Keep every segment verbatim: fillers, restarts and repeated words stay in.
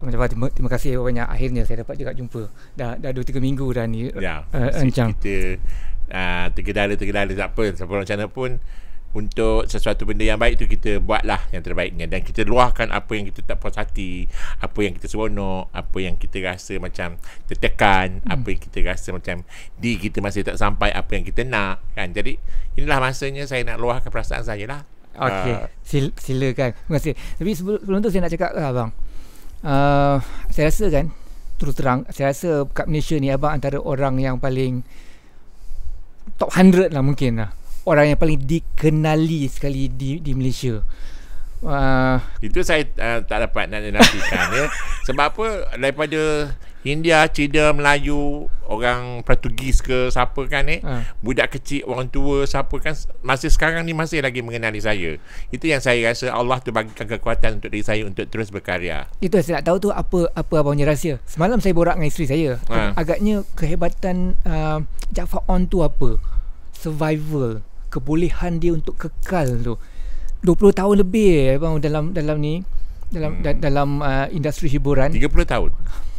Terima, terima, terima kasih banyak. Akhirnya saya dapat juga jumpa. Dah dah dua tiga minggu dah ni. Ya, uh, Encang. Kita uh, tergedala-tergedala tak apa. Sampai macam mana pun, untuk sesuatu benda yang baik tu kita buatlah yang terbaiknya. Dan kita luahkan apa yang kita tak puas hati, apa yang kita seronok, apa yang kita rasa macam tertekan, hmm. apa yang kita rasa macam di kita masih tak sampai apa yang kita nak, kan. Jadi inilah masanya saya nak luahkan perasaan saya lah. Okey, uh, Sil, silakan. Terima kasih. Tapi sebelum, sebelum tu saya nak cakap lah, abang. Uh, saya rasa kan, terus terang, saya rasa kat Malaysia ni abang antara orang yang paling top seratus lah mungkin lah. Orang yang paling dikenali sekali di di Malaysia. Uh, Itu saya uh, tak dapat nak nafikan ya. Sebab apa? Daripada India, Cina, Melayu, orang Portugis ke siapa kan eh, uh. budak kecil, orang tua, siapa kan, masih sekarang ni masih lagi mengenali saya. Itu yang saya rasa Allah tu bagikan kekuatan untuk diri saya untuk terus berkarya. Itu saya nak tahu tu apa apa abang punya rahsia. Semalam saya borak dengan isteri saya. Uh. Agaknya kehebatan uh, Jaafar On tu apa? Survival, kebolehan dia untuk kekal tu. dua puluh tahun lebih abang dalam dalam ni, dalam hmm. da, dalam uh, industri hiburan. tiga puluh tahun.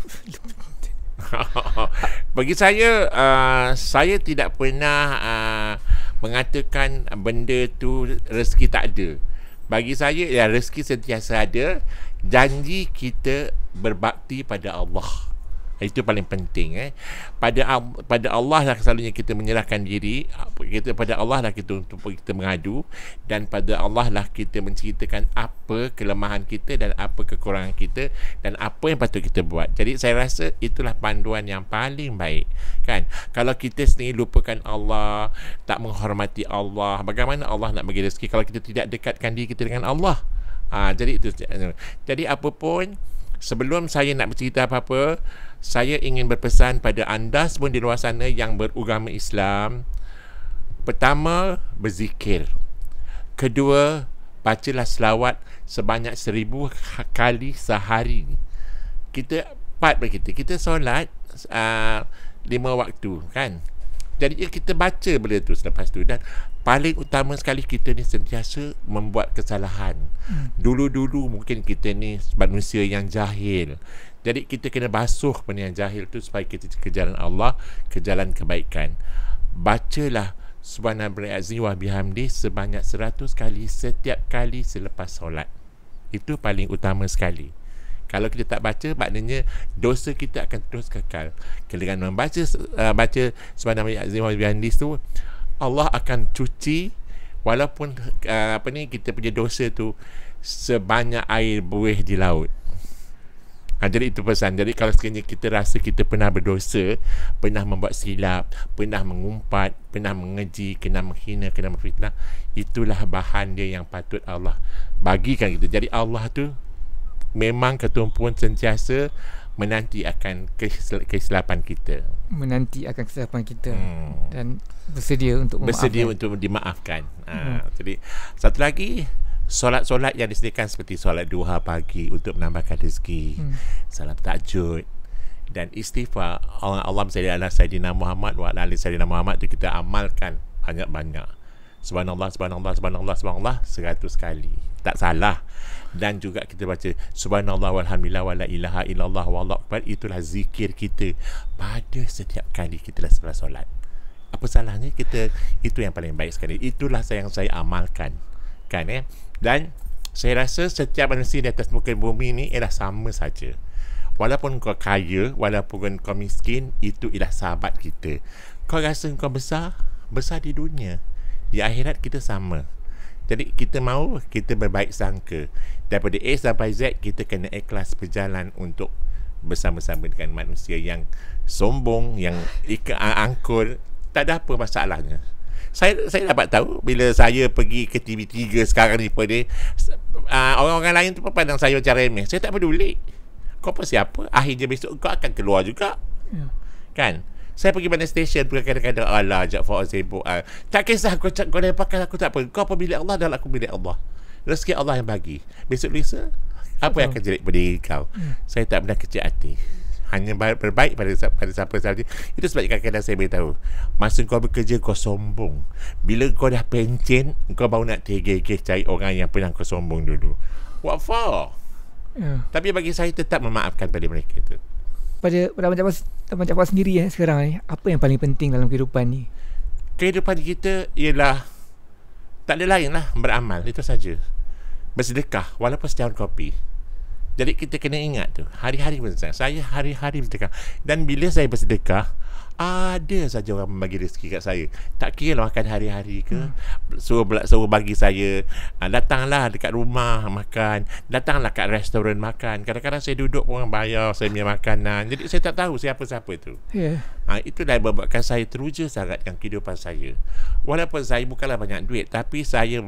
Bagi saya, uh, saya tidak pernah uh, mengatakan benda tu rezeki tak ada. Bagi saya, ya, rezeki sentiasa ada. Janji kita berbakti pada Allah, itu paling penting eh. Pada pada Allah lah selalunya kita menyerahkan diri. Kita pada Allah lah kita untuk kita mengadu, dan pada Allah lah kita menceritakan apa kelemahan kita dan apa kekurangan kita dan apa yang patut kita buat. Jadi saya rasa itulah panduan yang paling baik, kan. Kalau kita sendiri lupakan Allah, tak menghormati Allah, bagaimana Allah nak bagi rezeki kalau kita tidak dekatkan diri kita dengan Allah? Ha, jadi itu. Jadi apapun, sebelum saya nak bercerita apa-apa, saya ingin berpesan pada anda semua di luar sana yang beragama Islam. Pertama, berzikir. Kedua, bacalah selawat sebanyak seribu kali sehari. Kita empat berkita. Kita solat uh, lima waktu, kan. Jadi kita baca benda tu selepas tu. Dan paling utama sekali, kita ni sentiasa membuat kesalahan. hmm. Dulu-dulu mungkin kita ni manusia yang jahil. Jadi kita kena basuh benda yang jahil tu supaya kita ke jalan Allah, ke jalan kebaikan. Bacalah Subhanallahi wa bihamdi sebanyak seratus kali setiap kali selepas solat. Itu paling utama sekali. Kalau kita tak baca, maknanya dosa kita akan terus kekal. Dengan membaca uh, baca Subhanallahi wa bihamdi tu, Allah akan cuci walaupun uh, apa ni kita punya dosa tu sebanyak air buih di laut. Ha, jadi itu pesan. Jadi kalau sekiranya kita rasa kita pernah berdosa, pernah membuat silap, pernah mengumpat, pernah mengeji, kena menghina, kena memfitnah, itulah bahan dia yang patut Allah bagikan kita. Jadi Allah tu memang ketumpuan sentiasa menanti akan kesilapan kita. Menanti akan kesilapan kita. hmm. Dan bersedia untuk memaafkan. Bersedia untuk dimaafkan. Ha, hmm. Jadi satu lagi, solat-solat yang disediakan seperti solat duha pagi untuk menambahkan rezeki, hmm. salat tahajud dan istighfar. Allah Allahumma salli ala sayyidina Muhammad wa ala ali sayyidina Muhammad tu kita amalkan banyak-banyak. Subhanallah, subhanallah, subhanallah, subhanallah seratus kali. Tak salah. Dan juga kita baca subhanallah walhamdulillah wala ilaha illallah wallahu akbar. Itulah zikir kita pada setiap kali kita lepas solat. Apa salahnya kita? Itu yang paling baik sekali. Itulah yang saya amalkan, kan eh. Dan saya rasa setiap manusia di atas muka bumi ni ialah sama saja. Walaupun kau kaya, walaupun kau miskin, itu ialah sahabat kita. Kau rasa kau besar, besar di dunia, di akhirat kita sama. Jadi kita mahu kita berbaik sangka. Daripada A sampai Z, kita kena ikhlas berjalan untuk bersama-sama dengan manusia yang sombong, yang ikat angkul. Tak ada apa masalahnya. Saya saya dapat tahu bila saya pergi ke T V tiga sekarang ni pada uh, orang-orang lain tu pandang saya macam remeh. Saya tak peduli. Kau apa siapa? Akhirnya besok kau akan keluar juga. Ya. Kan? Saya pergi mana stesen, kadang-kadang alah Jaafar sibuk. Uh, tak kisah kau kau lepaskan aku, tak apa. Kau apa milik Allah dan aku milik Allah. Rezeki Allah yang bagi. Besok lusa apa yang akan jadi pada diri kau? Ya. Saya tak pernah kecil hati. Hanya berbaik pada pada siapa sahaja. Itu sebab kadang-kadang saya beritahu, masa kau bekerja kau sombong, bila kau dah pencen, kau baru nak tegeh-tegeh cari orang yang pernah kau sombong dulu. What for? Ya. Tapi bagi saya tetap memaafkan pada mereka tu. Pada pada Abang Jaafar, Abang Jaafar sendiri eh, sekarang ni, apa yang paling penting dalam kehidupan ni? Kehidupan kita ialah tak ada lain lah, beramal, itu saja. Bersedekah walaupun setahun kopi. Jadi kita kena ingat tu, hari-hari bersedekah. Saya hari-hari bersedekah. Dan bila saya bersedekah, ada saja orang membagi rezeki kat saya. Tak kira lah makan hari-hari ke, hmm. suruh, suruh bagi saya, datanglah dekat rumah makan, datanglah kat restoran makan. Kadang-kadang saya duduk, orang bayar saya punya makanan. Jadi saya tak tahu siapa-siapa tu. Yeah. Ha, itulah membuatkan saya teruja sangat dengan kehidupan saya. Walaupun saya bukanlah banyak duit, tapi saya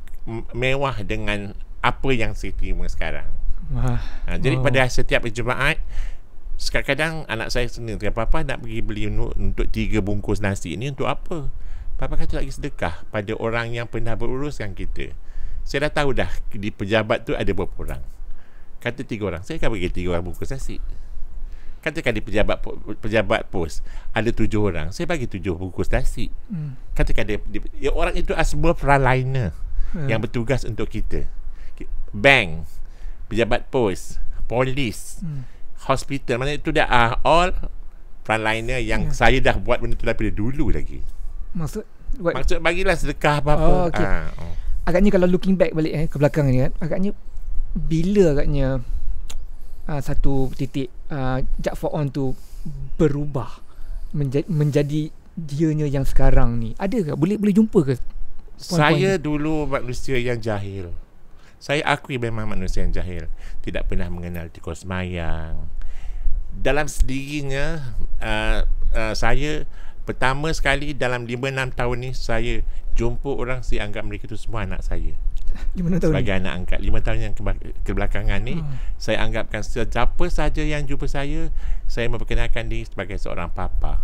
mewah dengan apa yang saya terima sekarang. Wah. Ha, jadi oh. pada setiap Jumaat, kadang-kadang anak saya sendiri kata, Papa nak pergi beli untuk tiga bungkus nasi ini untuk apa? Papa kata lagi sedekah pada orang yang pernah beruruskan kita. Saya dah tahu dah di pejabat tu ada berapa orang. Kata tiga orang, saya akan bagi tiga orang bungkus nasi. Katakan di pejabat pejabat pos ada tujuh orang, saya bagi tujuh bungkus nasi. Hmm. Katakan dia, dia ya, orang itu semua frontliner hmm. yang bertugas untuk kita. Bank, pejabat pos, polis, hmm. hospital, mana itu dah uh, all frontliner yang yeah. saya dah buat benda tu daripada dulu lagi. Maksud buat maksud bagilah sedekah apa-apa. Oh, okay. uh, oh. Agaknya kalau looking back balik eh, ke belakang ni kan, agaknya bila agaknya uh, satu titik uh, Jaafar On tu berubah menjadi, menjadi dianya yang sekarang ni? Ada ke? Boleh boleh jumpa ke? Saya dulu manusia yang jahil. Saya akui memang manusia yang jahil, tidak pernah mengenal tikus mayang. Dalam sendirinya uh, uh, saya pertama sekali dalam lima enam tahun ni saya jumpa orang, saya anggap mereka tu semua anak saya. lima enam tahun sebagai ni? Anak angkat. lima tahun yang kebelakangan ni hmm. saya anggapkan siapa saja yang jumpa saya, saya memperkenalkan diri sebagai seorang papa.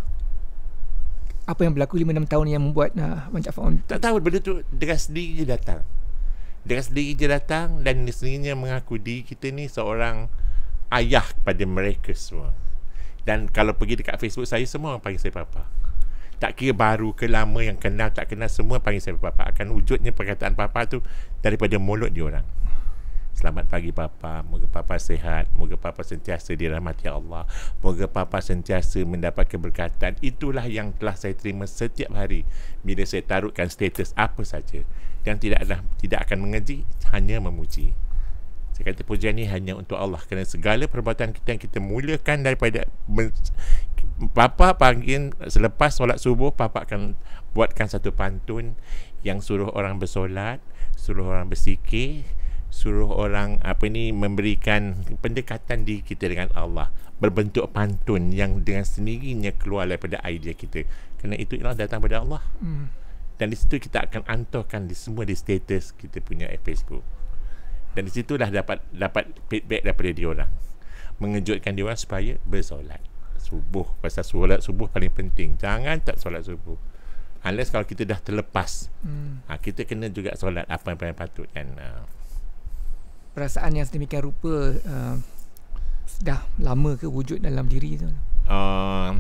Apa yang berlaku lima enam tahun yang membuat uh, Abang Jaafar On? Tak tahu, benda tu dengan sendiri je datang. Dengan sendiri je datang dan sendirinya mengaku diri kita ni seorang ayah kepada mereka semua. Dan kalau pergi dekat Facebook saya, semua orang panggil saya papa. Tak kira baru ke lama, yang kenal tak kenal, semua panggil saya papa. Akan wujudnya perkataan papa tu daripada mulut diorang. Selamat pagi papa, moga papa sihat, moga papa sentiasa dirahmati Allah, moga papa sentiasa mendapat keberkatan. Itulah yang telah saya terima setiap hari bila saya taruhkan status apa saja. Dan tidak ada, tidak akan mengeji, hanya memuji. Saya kata pujian ni hanya untuk Allah, kerana segala perbuatan kita yang kita muliakan daripada men, Papa panggil selepas solat subuh, Papa akan buatkan satu pantun yang suruh orang bersolat, suruh orang berzikir, suruh orang apa ni memberikan pendekatan diri kita dengan Allah, berbentuk pantun yang dengan sendirinya keluar daripada idea kita. Kerana itu ialah datang daripada Allah. Hmm. Dan di situ kita akan antorkan di semua di status kita punya Facebook. Dan di situlah dapat dapat feedback daripada dia orang, mengejutkan dia orang supaya bersolat subuh. Pasal solat subuh paling penting. Jangan tak solat subuh unless kalau kita dah terlepas. hmm. ha, Kita kena juga solat apa yang paling patut kan. ha. Perasaan yang sedemikian rupa uh, dah lama ke wujud dalam diri tu? Uh,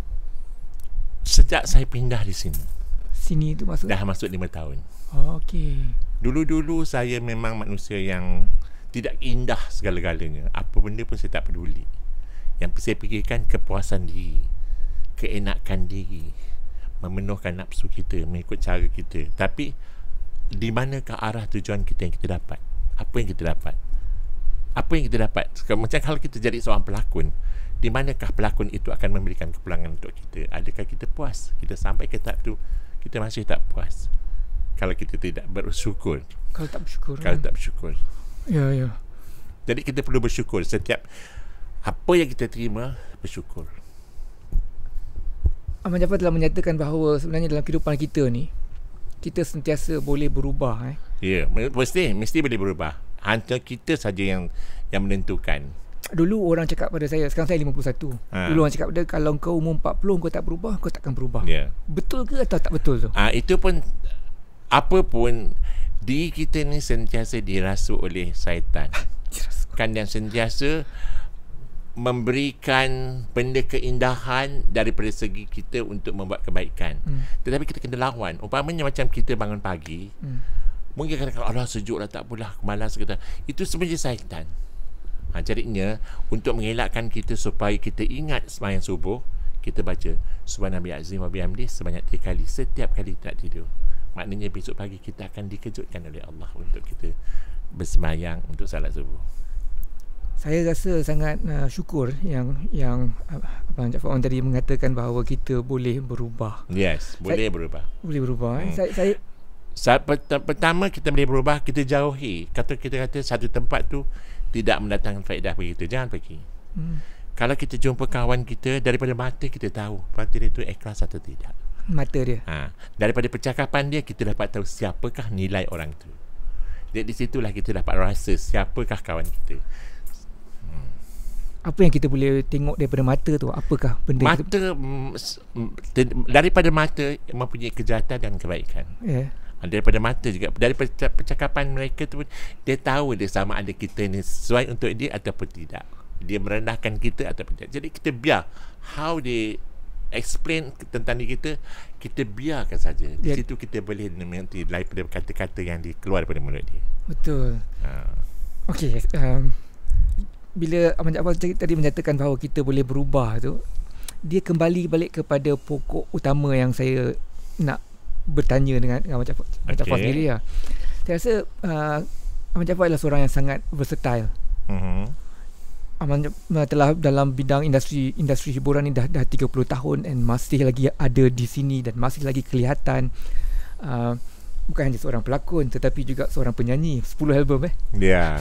sejak saya pindah di sini. Sini tu maksud? Dah masuk lima tahun. Oh, okey. Dulu-dulu saya memang manusia yang tidak indah segala-galanya. Apa benda pun saya tak peduli. Yang saya fikirkan kepuasan diri, keenakan diri, memenuhkan nafsu kita, mengikut cara kita. Tapi di manakah arah tujuan kita yang kita dapat? Apa yang kita dapat? Apa yang kita dapat? Macam kalau kita jadi seorang pelakon, di manakah pelakon itu akan memberikan kepulangan untuk kita? Adakah kita puas? Kita sampai ke tahap tu, kita masih tak puas. Kalau kita tidak bersyukur. Kalau tak bersyukur. Kalau kan? tak bersyukur. Ya, ya. Jadi kita perlu bersyukur. Setiap apa yang kita terima, bersyukur. Abang Jaafar telah menyatakan bahawa sebenarnya dalam kehidupan kita ni, kita sentiasa boleh berubah. Eh? Ya, mesti mesti boleh berubah. Hanya kita saja yang yang menentukan. Dulu orang cakap pada saya, sekarang saya lima puluh satu. Ha. Dulu orang cakap pada, kalau kau umur empat puluh kau tak berubah, kau takkan berubah. Ya. Betul ke atau tak betul tu? Ah, itu pun apa pun, diri kita ni sentiasa dirasuk oleh syaitan. Kan, yang sentiasa memberikan benda keindahan daripada segi kita untuk membuat kebaikan. Hmm. Tetapi kita kena lawan. Umpamanya macam kita bangun pagi, hmm. mungkin kadang-kadang Allah sejuk lah, tak apalah, malas kita. Itu sebenarnya syaitan. Ha, jadinya untuk mengelakkan kita supaya kita ingat sembahyang subuh, kita baca Subhanallah azim wa bihamdi sebanyak tiga kali setiap kali tak tidur. Maknanya besok pagi kita akan dikejutkan oleh Allah untuk kita bersembahyang untuk salat subuh. Saya rasa sangat uh, syukur yang yang uh, Abang Jaafar tadi mengatakan bahawa kita boleh berubah. Yes, boleh saya, berubah. Boleh berubah. Hmm. Eh? Saya, saya Saat pertama kita boleh berubah, kita jauhi. Kata kita kata satu tempat tu tidak mendatangkan faedah bagi kita, jangan pergi. Hmm. Kalau kita jumpa kawan kita, daripada mata kita tahu mata dia tu ikhlas atau tidak. Mata dia. Ha, daripada percakapan dia kita dapat tahu siapakah nilai orang tu. Jadi di situlah kita dapat rasa siapakah kawan kita. Hmm. Apa yang kita boleh tengok daripada mata tu? Apakah benda mata kita... daripada mata mempunyai kejahatan dan kebaikan. Ya. Yeah. Daripada mata juga, daripada percakapan mereka tu dia tahu dia sama ada kita ni sesuai untuk dia ataupun tidak, dia merendahkan kita ataupun tidak. Jadi kita biar how they explain tentang diri kita, kita biarkan saja. Di yeah. situ kita boleh mengerti daripada kata-kata yang dikeluar daripada mulut dia. Betul. Ha. Okey, um, bila Abang Jaafar tadi menyatakan bahawa kita boleh berubah tu, dia kembali balik kepada pokok utama yang saya nak bertanya dengan Abang Jaafar, okay. Jaafar sendiri lah. Saya rasa uh, Abang Jaafar adalah seorang yang sangat versatile. Uh-huh. Abang telah dalam bidang industri industri hiburan ni dah dah tiga puluh tahun dan masih lagi ada di sini dan masih lagi kelihatan uh, bukan hanya seorang pelakon tetapi juga seorang penyanyi. sepuluh album eh. Ya. Yeah.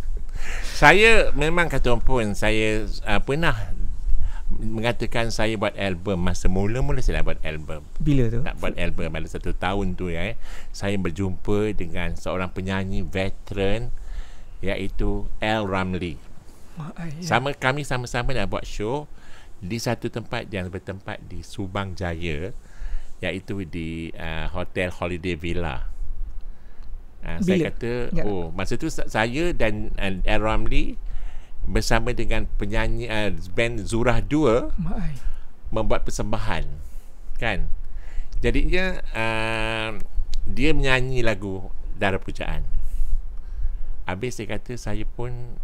Saya memang kata pun saya uh, pernah mengatakan saya buat album. Masa mula-mula saya nak buat album. Bila tu? Nak buat album pada satu tahun tu ya. Eh. Saya berjumpa dengan seorang penyanyi veteran iaitu L. Ramlee. Oh, ya. Sama kami sama-sama nak buat show di satu tempat yang bertempat di Subang Jaya, iaitu di uh, Hotel Holiday Villa. Uh, saya kata, ya. oh masa tu saya dan uh, L. Ramlee bersama dengan penyanyi uh, band Zurah dua My. membuat persembahan kan. Jadinya uh, dia menyanyi lagu Darah Pujaan. Habis saya kata saya pun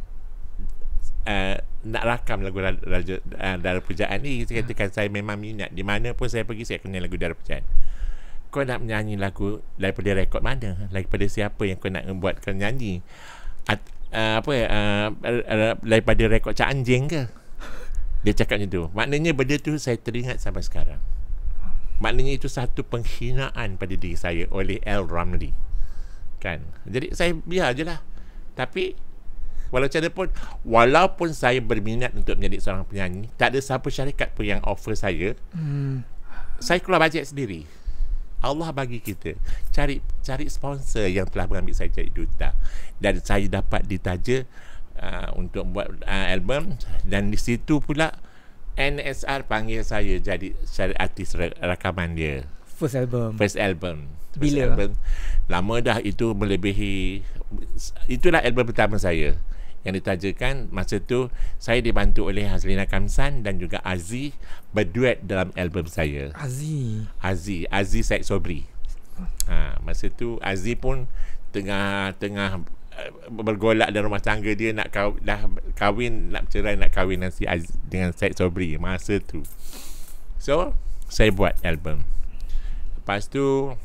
uh, nak rakam lagu Raja, uh, Darah Pujaan ni. Saya katakan saya memang minat, di mana pun saya pergi saya kenal lagu Darah Pujaan. Kau nak menyanyi lagu daripada rekod mana, daripada siapa yang kau nak buat kau nyanyi? At, Uh, apa uh, uh, daripada rekod Cak Anjing ke? Dia cakap macam tu. Maknanya benda tu saya teringat sampai sekarang. Maknanya itu satu penghinaan pada diri saya oleh L. Ramlee kan. Jadi saya biar je lah. Tapi walaupun ada pun, walaupun saya berminat untuk menjadi seorang penyanyi, tak ada siapa syarikat pun yang offer saya. hmm. Saya keluar bajet sendiri. Allah bagi kita cari cari sponsor yang telah mengambil saya jadi duta, dan saya dapat ditaja uh, untuk buat uh, album, dan di situ pula N S R panggil saya jadi artis rakaman dia. First album. First album. First Bila? Album. Lama dah, itu melebihi, itulah album pertama saya yang ditajakan. Masa tu saya dibantu oleh Hazlina Kamsan dan juga Aziz berduet dalam album saya. Aziz Aziz Aziz Said Sobri. Ha, masa tu Aziz pun tengah tengah bergolak dalam rumah tangga dia, nak kaw, dah kahwin, nak cerai, nak kahwin dengan si Aziz, dengan Said Sobri masa tu. So saya buat album. Lepas tu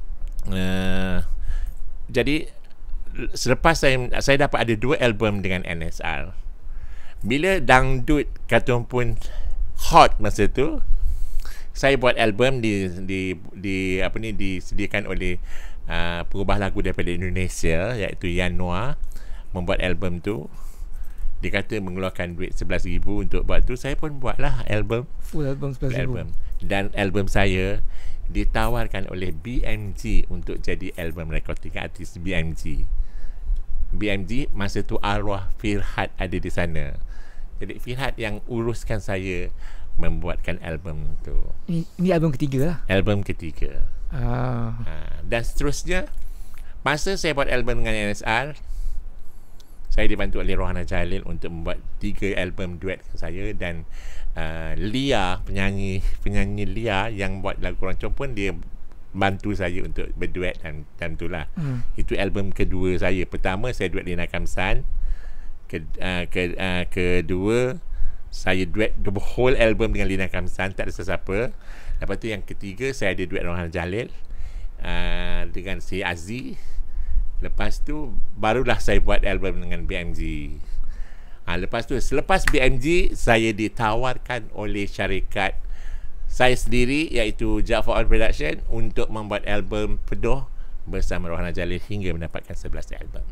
uh, jadi selepas saya saya dapat ada dua album dengan N S R. Bila dangdut kata pun hot masa tu, saya buat album di di di apa ni disediakan oleh uh, pengubah lagu daripada Indonesia iaitu Yan Noah, membuat album tu. Dia kata mengeluarkan duit sebelas ribu untuk buat tu. Saya pun buatlah album, full album sebelas ribu. Album. Dan album saya ditawarkan oleh B M G untuk jadi album recording artis B M G. B M G masa tu arwah Firhat ada di sana. Jadi Firhat yang uruskan saya membuatkan album tu. Ini, ini album ketiga lah. Album ketiga. Ah. Ha, dan seterusnya, masa saya buat album dengan N S R, saya dibantu oleh Rohana Jalil untuk membuat tiga album duet dengan saya, dan uh, Lia, penyanyi penyanyi Lia yang buat lagu Roncong pun dia bantu saya untuk berduet dan dan itulah. Hmm. Itu album kedua saya. Pertama saya duet Lina Kamsan Ke, uh, ke, uh, kedua, saya duet the whole album dengan Lina Kamsan, tak ada sesiapa. Lepas tu yang ketiga, saya ada duet Rohan Jalil uh, dengan si Azzi. Lepas tu barulah saya buat album dengan B M G. Ha, lepas tu selepas B M G, saya ditawarkan oleh syarikat saya sendiri iaitu Jaafar On Production untuk membuat album penuh bersama Rohan Jalil hingga mendapatkan sebelas album.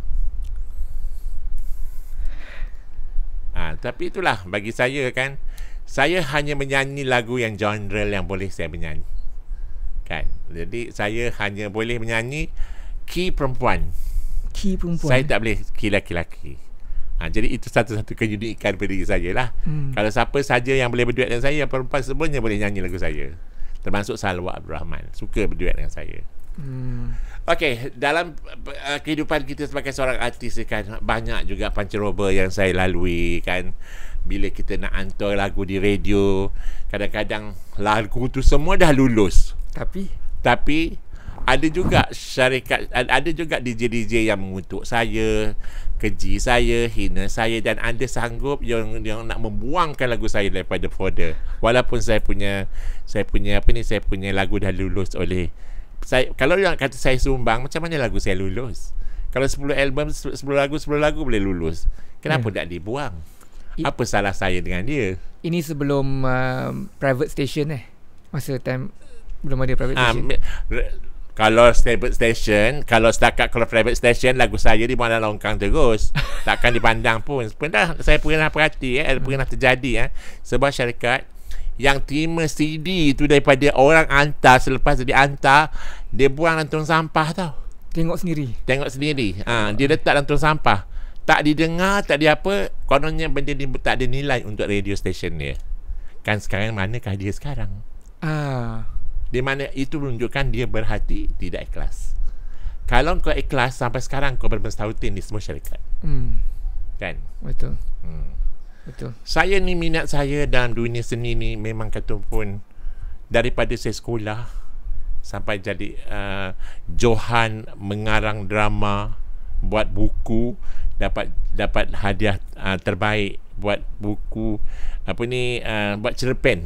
Ha, tapi itulah bagi saya kan, saya hanya menyanyi lagu yang genre yang boleh saya menyanyi. Kan? Jadi saya hanya boleh menyanyi key perempuan. Key perempuan. Saya tak boleh key laki-laki. Ha, jadi itu satu-satu keunikan pada diri saya lah. Hmm. Kalau siapa saja yang boleh berduet dengan saya, yang perempuan semuanya boleh nyanyi lagu saya. Termasuk Salwa Abdul Rahman. Suka berduet dengan saya. Hmm. Okey, dalam uh, kehidupan kita sebagai seorang artis kan, banyak juga pancaroba yang saya lalui kan. Bila kita nak hantar lagu di radio, kadang-kadang lagu tu semua dah lulus. Tapi tapi ada juga syarikat, ada juga D J D J yang mengutuk saya, keji saya, hina saya, dan ada sanggup yang yang nak membuangkan lagu saya daripada folder. Walaupun saya punya saya punya apa ni, saya punya lagu dah lulus oleh saya. Kalau yang kata saya sumbang, macam mana lagu saya lulus? Kalau sepuluh album, sepuluh lagu, sepuluh lagu boleh lulus. Kenapa yeah. tak dibuang? I, apa salah saya dengan dia? Ini sebelum uh, private station eh? Masa time belum ada private ah, station. Me, re, kalau private station, kalau setakat kalau private station, lagu saya di mana longkang terus. Takkan dipandang pun. Pernah saya pernah perhati eh, pernah terjadi eh, sebuah syarikat yang terima C D tu daripada orang hantar, selepas dia hantar, dia buang dalam tong sampah tau. Tengok sendiri. Tengok sendiri. Ha, dia letak dalam tong sampah. Tak didengar, tak ada apa. Kononnya benda ni tak ada nilai untuk radio station dia. Kan sekarang manakah dia sekarang? Ah. Di mana itu menunjukkan dia berhati, tidak ikhlas. Kalau kau ikhlas, sampai sekarang kau berbestautin di semua syarikat. Hmm. Kan? Betul. Hmm. Betul. Saya ni, minat saya dalam dunia seni ni memang kata pun daripada saya sekolah sampai jadi uh, Johan mengarang drama, buat buku, dapat dapat hadiah uh, terbaik buat buku apa ni, uh, buat cerpen.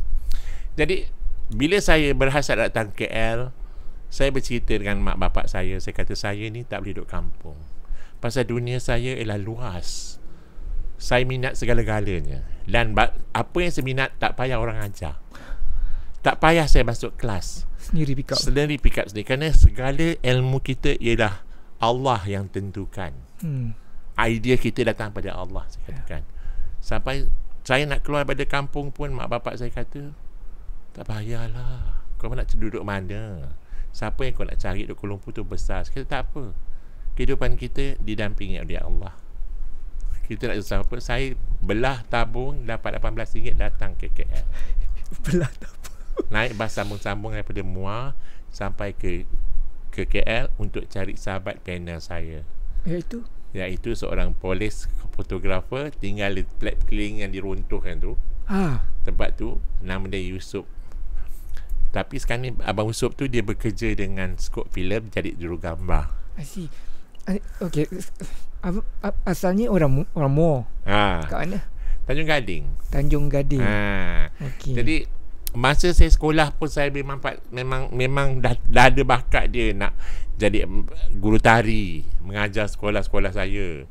Jadi bila saya berhasrat datang K L, saya bercerita dengan mak bapak saya. Saya kata saya ni tak boleh duduk kampung, pasal dunia saya ialah luas. Saya minat segala-galanya, dan apa yang saya minat tak payah orang ajar, tak payah saya masuk kelas, sendiri pick up sendiri pick up sendiri. Kerana segala ilmu kita ialah Allah yang tentukan. hmm. Idea kita datang pada Allah, saya katakan. Sampai saya nak keluar daripada kampung pun, mak bapak saya kata, tak payahlah, kau nak duduk mana, siapa yang kau nak cari duduk Kuala Lumpur tu besar. Saya kata tak apa, kehidupan kita didampingi oleh Allah. Kita nak susah apa, saya belah tabung dapat lapan belas ringgit datang ke K L. Belah tabung, naik bas sambung-sambung daripada Muar sampai ke ke K L untuk cari sahabat panel saya, iaitu iaitu seorang polis fotografer tinggal di flat keliling yang diruntuhkan tu. Ah. Tempat tu nama dia Yusof. Tapi sekarang ni Abang Yusof tu dia bekerja dengan Skop Filem jadi jurugambar. I see. Okay, asalnya orang orang Muar. Ha. Kat mana? Tanjung Gading. Tanjung Gading. Ha. Okay. Jadi masa saya sekolah pun saya memang memang memang dah, dah ada bakat dia nak jadi guru tari, mengajar sekolah-sekolah saya.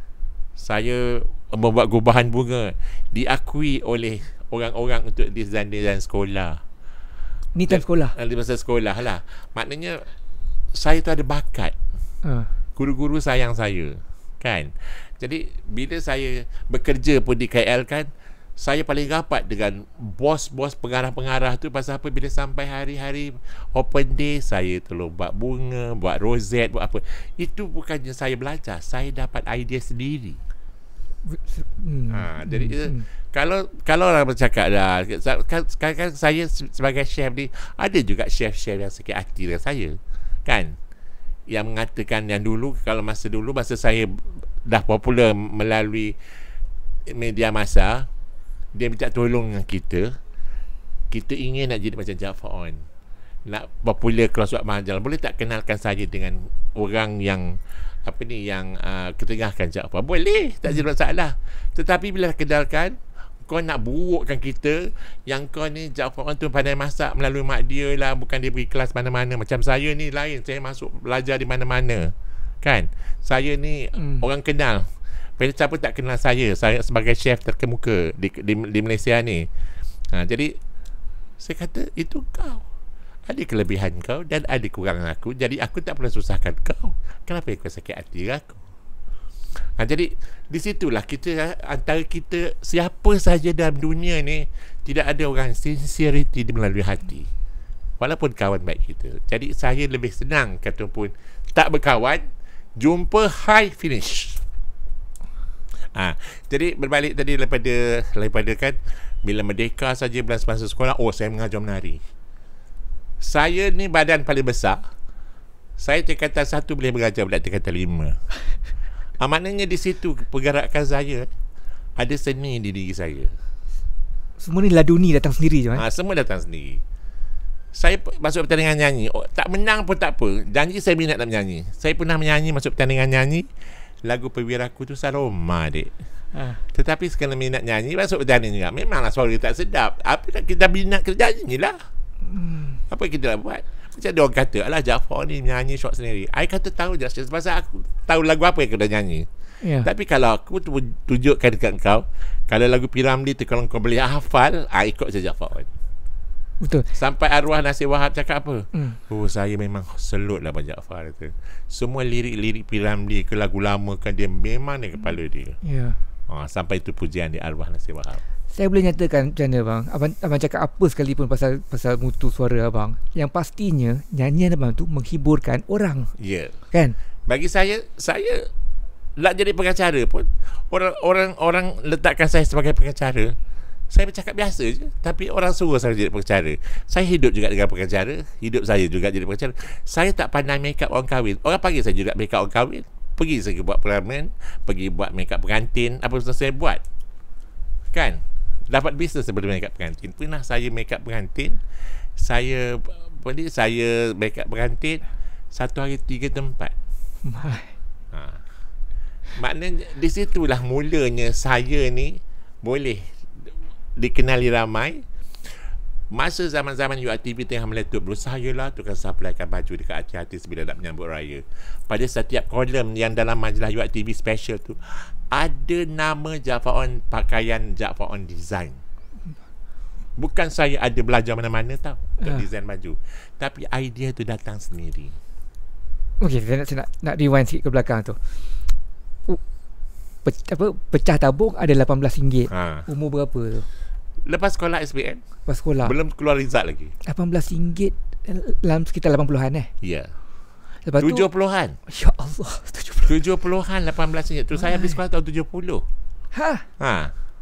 Saya membuat gubahan bunga, diakui oleh orang-orang untuk desain-desain sekolah. Ni time sekolah? Di masa sekolah lah. Maknanya saya tu ada bakat. Uh. Guru-guru sayang saya, kan. Jadi bila saya bekerja pun di K L kan, saya paling rapat dengan bos-bos pengarah-pengarah tu. Pasal apa, bila sampai hari-hari open day, saya tolong buat bunga, buat rozet, buat apa. Itu bukannya saya belajar, saya dapat idea sendiri. Hmm. Ha, jadi hmm. kalau kalau orang bercakap dah, sekarang kan saya sebagai chef ni, ada juga chef-chef yang sakit hati dengan saya, kan, yang mengatakan yang dulu, kalau masa dulu masa saya dah popular melalui media masa, dia minta tolong dengan kita. Kita ingin nak jadi macam Jaafar On, nak popular keluar surat majalah, boleh tak kenalkan saya dengan orang yang apa ni yang uh, ketengahkan Jaafar. Boleh, tak ada masalah. Tetapi bila kenalkan, kau nak burukkan kita, yang kau ni Jaafar tu pandai masak melalui mak dia lah, bukan dia pergi kelas mana-mana. Macam saya ni lain, saya masuk belajar di mana-mana, kan. Saya ni hmm. orang kenal. Pada siapa tak kenal saya, saya sebagai chef terkemuka di, di, di Malaysia ni. Ha, jadi saya kata, itu kau, ada kelebihan kau dan ada kekurangan aku, jadi aku tak pernah susahkan kau. Kenapa kau sakit hati aku? Ha, jadi di situlah kita, antara kita, siapa saja dalam dunia ni, tidak ada orang sincerity melalui hati, walaupun kawan baik kita. Jadi saya lebih senang kata pun tak berkawan, jumpa high finish. Ha, jadi berbalik tadi daripada daripada kan, bila merdeka saja bulan semasa sekolah, oh saya mengajar menari. Saya ni badan paling besar, saya tingkatan satu boleh mengajar budak tingkatan lima. Ah, maknanya di situ pergerakan saya, ada seni di diri saya. Semua ni laduni datang sendiri je, eh? Ah, semua datang sendiri. Saya masuk pertandingan nyanyi, oh, tak menang pun tak apa, janji saya minat nak menyanyi. Saya pernah menyanyi masuk pertandingan nyanyi, lagu Perwiraku tu Saroma, dek. Ah. Tetapi sekali minat nyanyi, masuk pertandingan juga, memanglah suara tak sedap. Apa nak kita minat kerja nyanyi lah. Hmm. Apa kita nak buat? Macam ada orang kata, alah Jaafar ni menyanyi short sendiri. I kata tahu je, sebab aku tahu lagu apa yang kena nyanyi. Yeah. Tapi kalau aku tu tunjukkan dekat kau, kalau lagu Piramli tu kalau kau boleh hafal, I ikut je Jaafar. Betul. Sampai arwah Nasir Wahab cakap apa? Hmm. Oh, saya memang selut lah Abang Jaafar tu. Semua lirik-lirik Piramli ke lagu lama kan, dia memang di kepala dia. Ya. Yeah. Ha, sampai itu pujian di arwah Nasir Wahab. Saya boleh nyatakan macam mana bang, abang, abang cakap apa sekalipun pasal pasal mutu suara abang, yang pastinya nyanyian abang tu menghiburkan orang. Ya. Yeah. Kan? Bagi saya, saya nak jadi pengacara pun, orang-orang orang letakkan saya sebagai pengacara, saya bercakap biasa je, tapi orang suruh saya jadi pengacara. Saya hidup juga dengan pengacara, hidup saya juga jadi pengacara. Saya tak pandai make up orang kahwin. Orang panggil saya juga make up orang kahwin. Pergi saya buat peramen, pergi buat make up pengantin, apa yang saya buat. Kan? Dapat bisnes sebelum make up pengantin. Pernah saya make up pengantin, saya boleh saya make up pengantin satu hari tiga tempat. Ha. Maknanya di situlah mulanya saya ni boleh dikenali ramai. Masa zaman-zaman U R T V tengah meletup dulu, saya lah tukang supplykan baju dekat hati-hati sebelum nak menyambut raya. Pada setiap kolom yang dalam majalah U R T V special tu, ada nama Jaafar On, pakaian Jaafar On design. Bukan saya ada belajar mana-mana tau untuk uh. design baju, tapi idea tu datang sendiri. Okey, saya nak, saya nak, nak rewind sikit ke belakang tu. Uh, pe- apa, pecah tabung ada lapan belas ringgit. Ha. Umur berapa tu? Lepas sekolah S B M. Lepas sekolah. Belum keluar result lagi. lapan belas ringgit dalam sekitar lapan puluhan eh? Ya. Lepas tujuh puluhan. Ya Allah, tujuh puluh. tujuh puluhan lapan belas ringgit tu. Saya habis sekolah tahun tujuh puluh. Ha. Ha.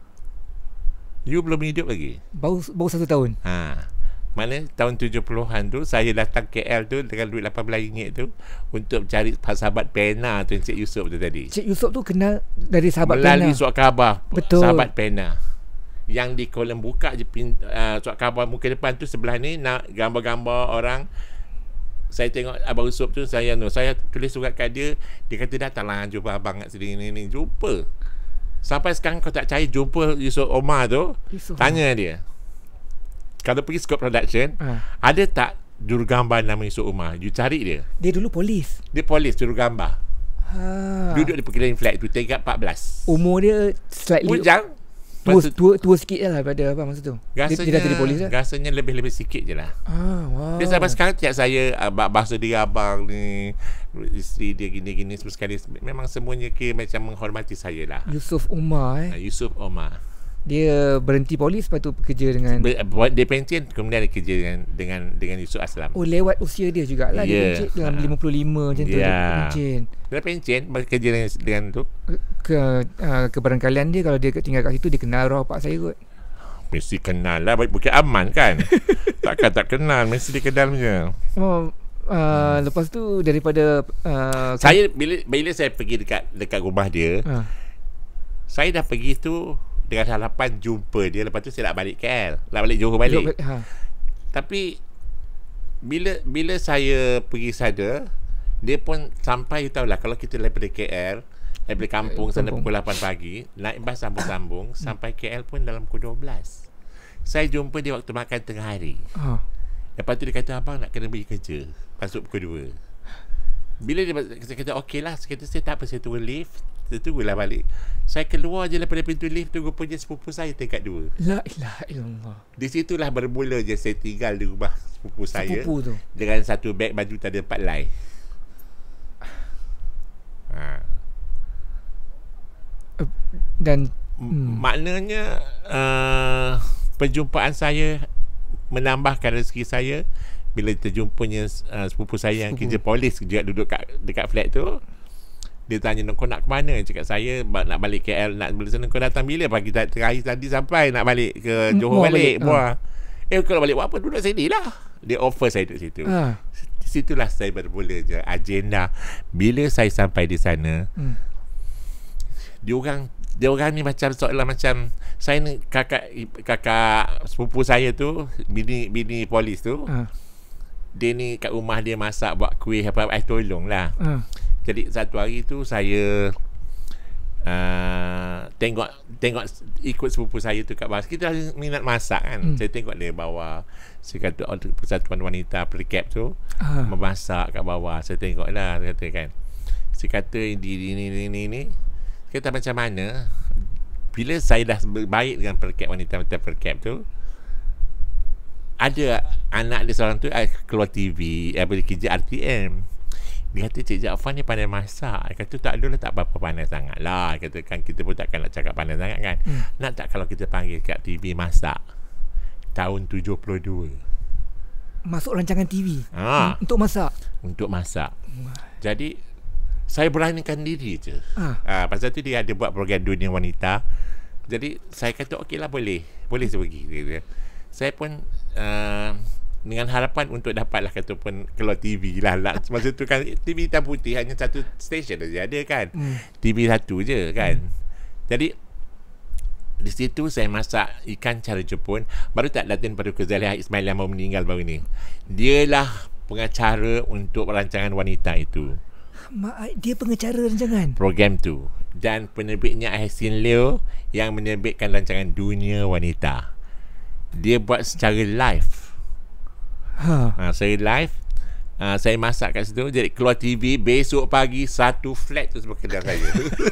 You belum hidup lagi. Baru baru satu tahun. Ha. Mana tahun tujuh puluhan tu saya datang K L tu dengan duit lapan belas ringgit tu untuk cari sahabat pena tu, Encik Yusof tu tadi. Encik Yusof tu kenal dari sahabat melalui pena. Melalui surat khabar. Betul. Sahabat pena. Yang di kolom buka je pin, uh, surat khabar muka depan tu, sebelah ni nak gambar-gambar orang. Saya tengok Abang Yusof tu, saya no, saya tulis surat kat dia, dia kata datanglah jumpa abang kat sini ni ni. Jumpa. Sampai sekarang kau tak percaya, jumpa Yusof Omar tu, Yusof tanya Omar. Dia. Kalau pergi Scope Production, ha. ada tak jurugambar nama Yusof Omar? You cari dia. Dia dulu polis. Dia polis jurugambar. Ha. Duduk di Pekeliling Flat tu, tingkat empat belas. Umur dia slightly Bujang. Tua, tua, tua sikit je lah pada apa masa tu. Rasanya, dia, dia dah jadi polis lah. Rasanya lebih-lebih sikit je lah. Ah, wow. Dia sampai sekarang tiap saya bahasa dia abang ni, isteri dia gini-gini semua sekali, memang semuanya kira macam menghormati saya lah. Yusof Omar eh. Yusof Omar. Dia berhenti polis, lepas tu bekerja dengan Ber, buat dia pension, kemudian dia kerja dengan dengan, dengan Yusof Aslam. Oh, lewat usia dia jugalah. Yeah. Dia pencen dalam lima puluh lima macam tu. Yeah. Dia pencen. Dia pencen bekerja dengan, dengan tu. Ke uh, kebarangkalian dia, kalau dia tinggal kat situ, dia kenal roh pak saya kot. Mesti kenal lah, baik Bukit Aman kan. Takkan tak kenal, mesti dia kenal punya. Oh, uh, hmm. lepas tu daripada uh, saya bila bila saya pergi dekat dekat rumah dia, uh. saya dah pergi tu dengan harapan jumpa dia. Lepas tu saya nak balik K L, nak balik Johor balik. Ha. Tapi bila bila saya pergi sana, Dia pun sampai, you tahulah, kalau kita daripada K L, daripada kampung sana pukul lapan pagi, naik bas sambung-sambung sampai K L pun dalam pukul dua belas. Saya jumpa dia waktu makan tengah hari. Ha. Lepas tu dia kata, abang nak kena pergi kerja masuk pukul dua. Bila dia, saya kata okey lah, saya kata saya tak apa, saya tunggu lift, saya tunggulah balik. Saya keluar je daripada pintu lift tu, rupanya sepupu saya tingkat dua. La ilaha illallah. Di situlah bermula je saya tinggal di rumah sepupu saya, Sepupu tu dengan satu beg baju tak ada empat lai. Ha. Dan hmm. maknanya uh, perjumpaan saya menambahkan rezeki saya bila terjumpanya uh, sepupu saya yang kerja polis, juga duduk kat, dekat flat tu. Dia tanya, kau nak ke mana? Cakap saya nak balik K L, nak beli sana. Kau datang bila? Pagi terakhir tadi sampai nak balik ke Johor balik, balik. Buah. Ha. Eh kalau balik buat apa? Duduk sini lah. Dia offer saya duduk situ. Ha. Situlah saya bermula je agenda. Bila saya sampai di sana, hmm. dia orang dia orang ni macam seolah macam saya ni kakak kakak sepupu saya tu, bini bini polis tu. Ha. Dia ni kat rumah dia masak, buat kuih apa-apa, I tolong lah. Ha. Jadi satu hari tu saya uh, tengok tengok ikut sepupu saya tu kat bawah. Kita minat masak kan. Hmm. Saya tengok dia bawa, saya kata oh, Persatuan Wanita Perikap tu ha. memasak kat bawah. Saya tengok lah, dia kata kan. Saya kata di ini ini ini ni. Kata macam mana bila saya dah baik dengan Perikap Wanita Perikap tu, ada anak dia seorang tu keluar T V, apa dia kerja R T M. Dia kata, Cik Jaafar ni pandai masak. Dia kata, tak adalah, tak apa-apa pandai sangat lah. Dia kata, kan kita pun takkan nak cakap pandai sangat kan. Hmm. Nak tak kalau kita panggil kat T V masak tahun tujuh puluh dua. Masuk rancangan T V? Ha. Untuk masak? Untuk masak. Wah. Jadi saya beranikan diri je. Ha. Ha, pasal tu dia ada buat program Dunia Wanita. Jadi saya kata, okey lah, boleh. Boleh saya pergi. Gitu. Saya pun uh, dengan harapan untuk dapatlah kata pun keluar T V lah, lah. Masa tu kan T V hitam putih hanya satu stesen saja ada kan. Hmm. T V satu je kan. Hmm. Jadi di situ saya masak ikan cara Jepun. Baru tak Datin Paduka Zaliha Ismail yang mau meninggal baru ni. Dialah pengacara untuk rancangan wanita itu. Mak, dia pengacara rancangan program tu. Dan penerbitnya Ahsin Leo yang menerbitkan rancangan Dunia Wanita. Dia buat secara live. Ha. Ha, saya live, ha, saya masak kat situ. Jadi keluar T V, besok pagi satu flat tu sebab kedai saya.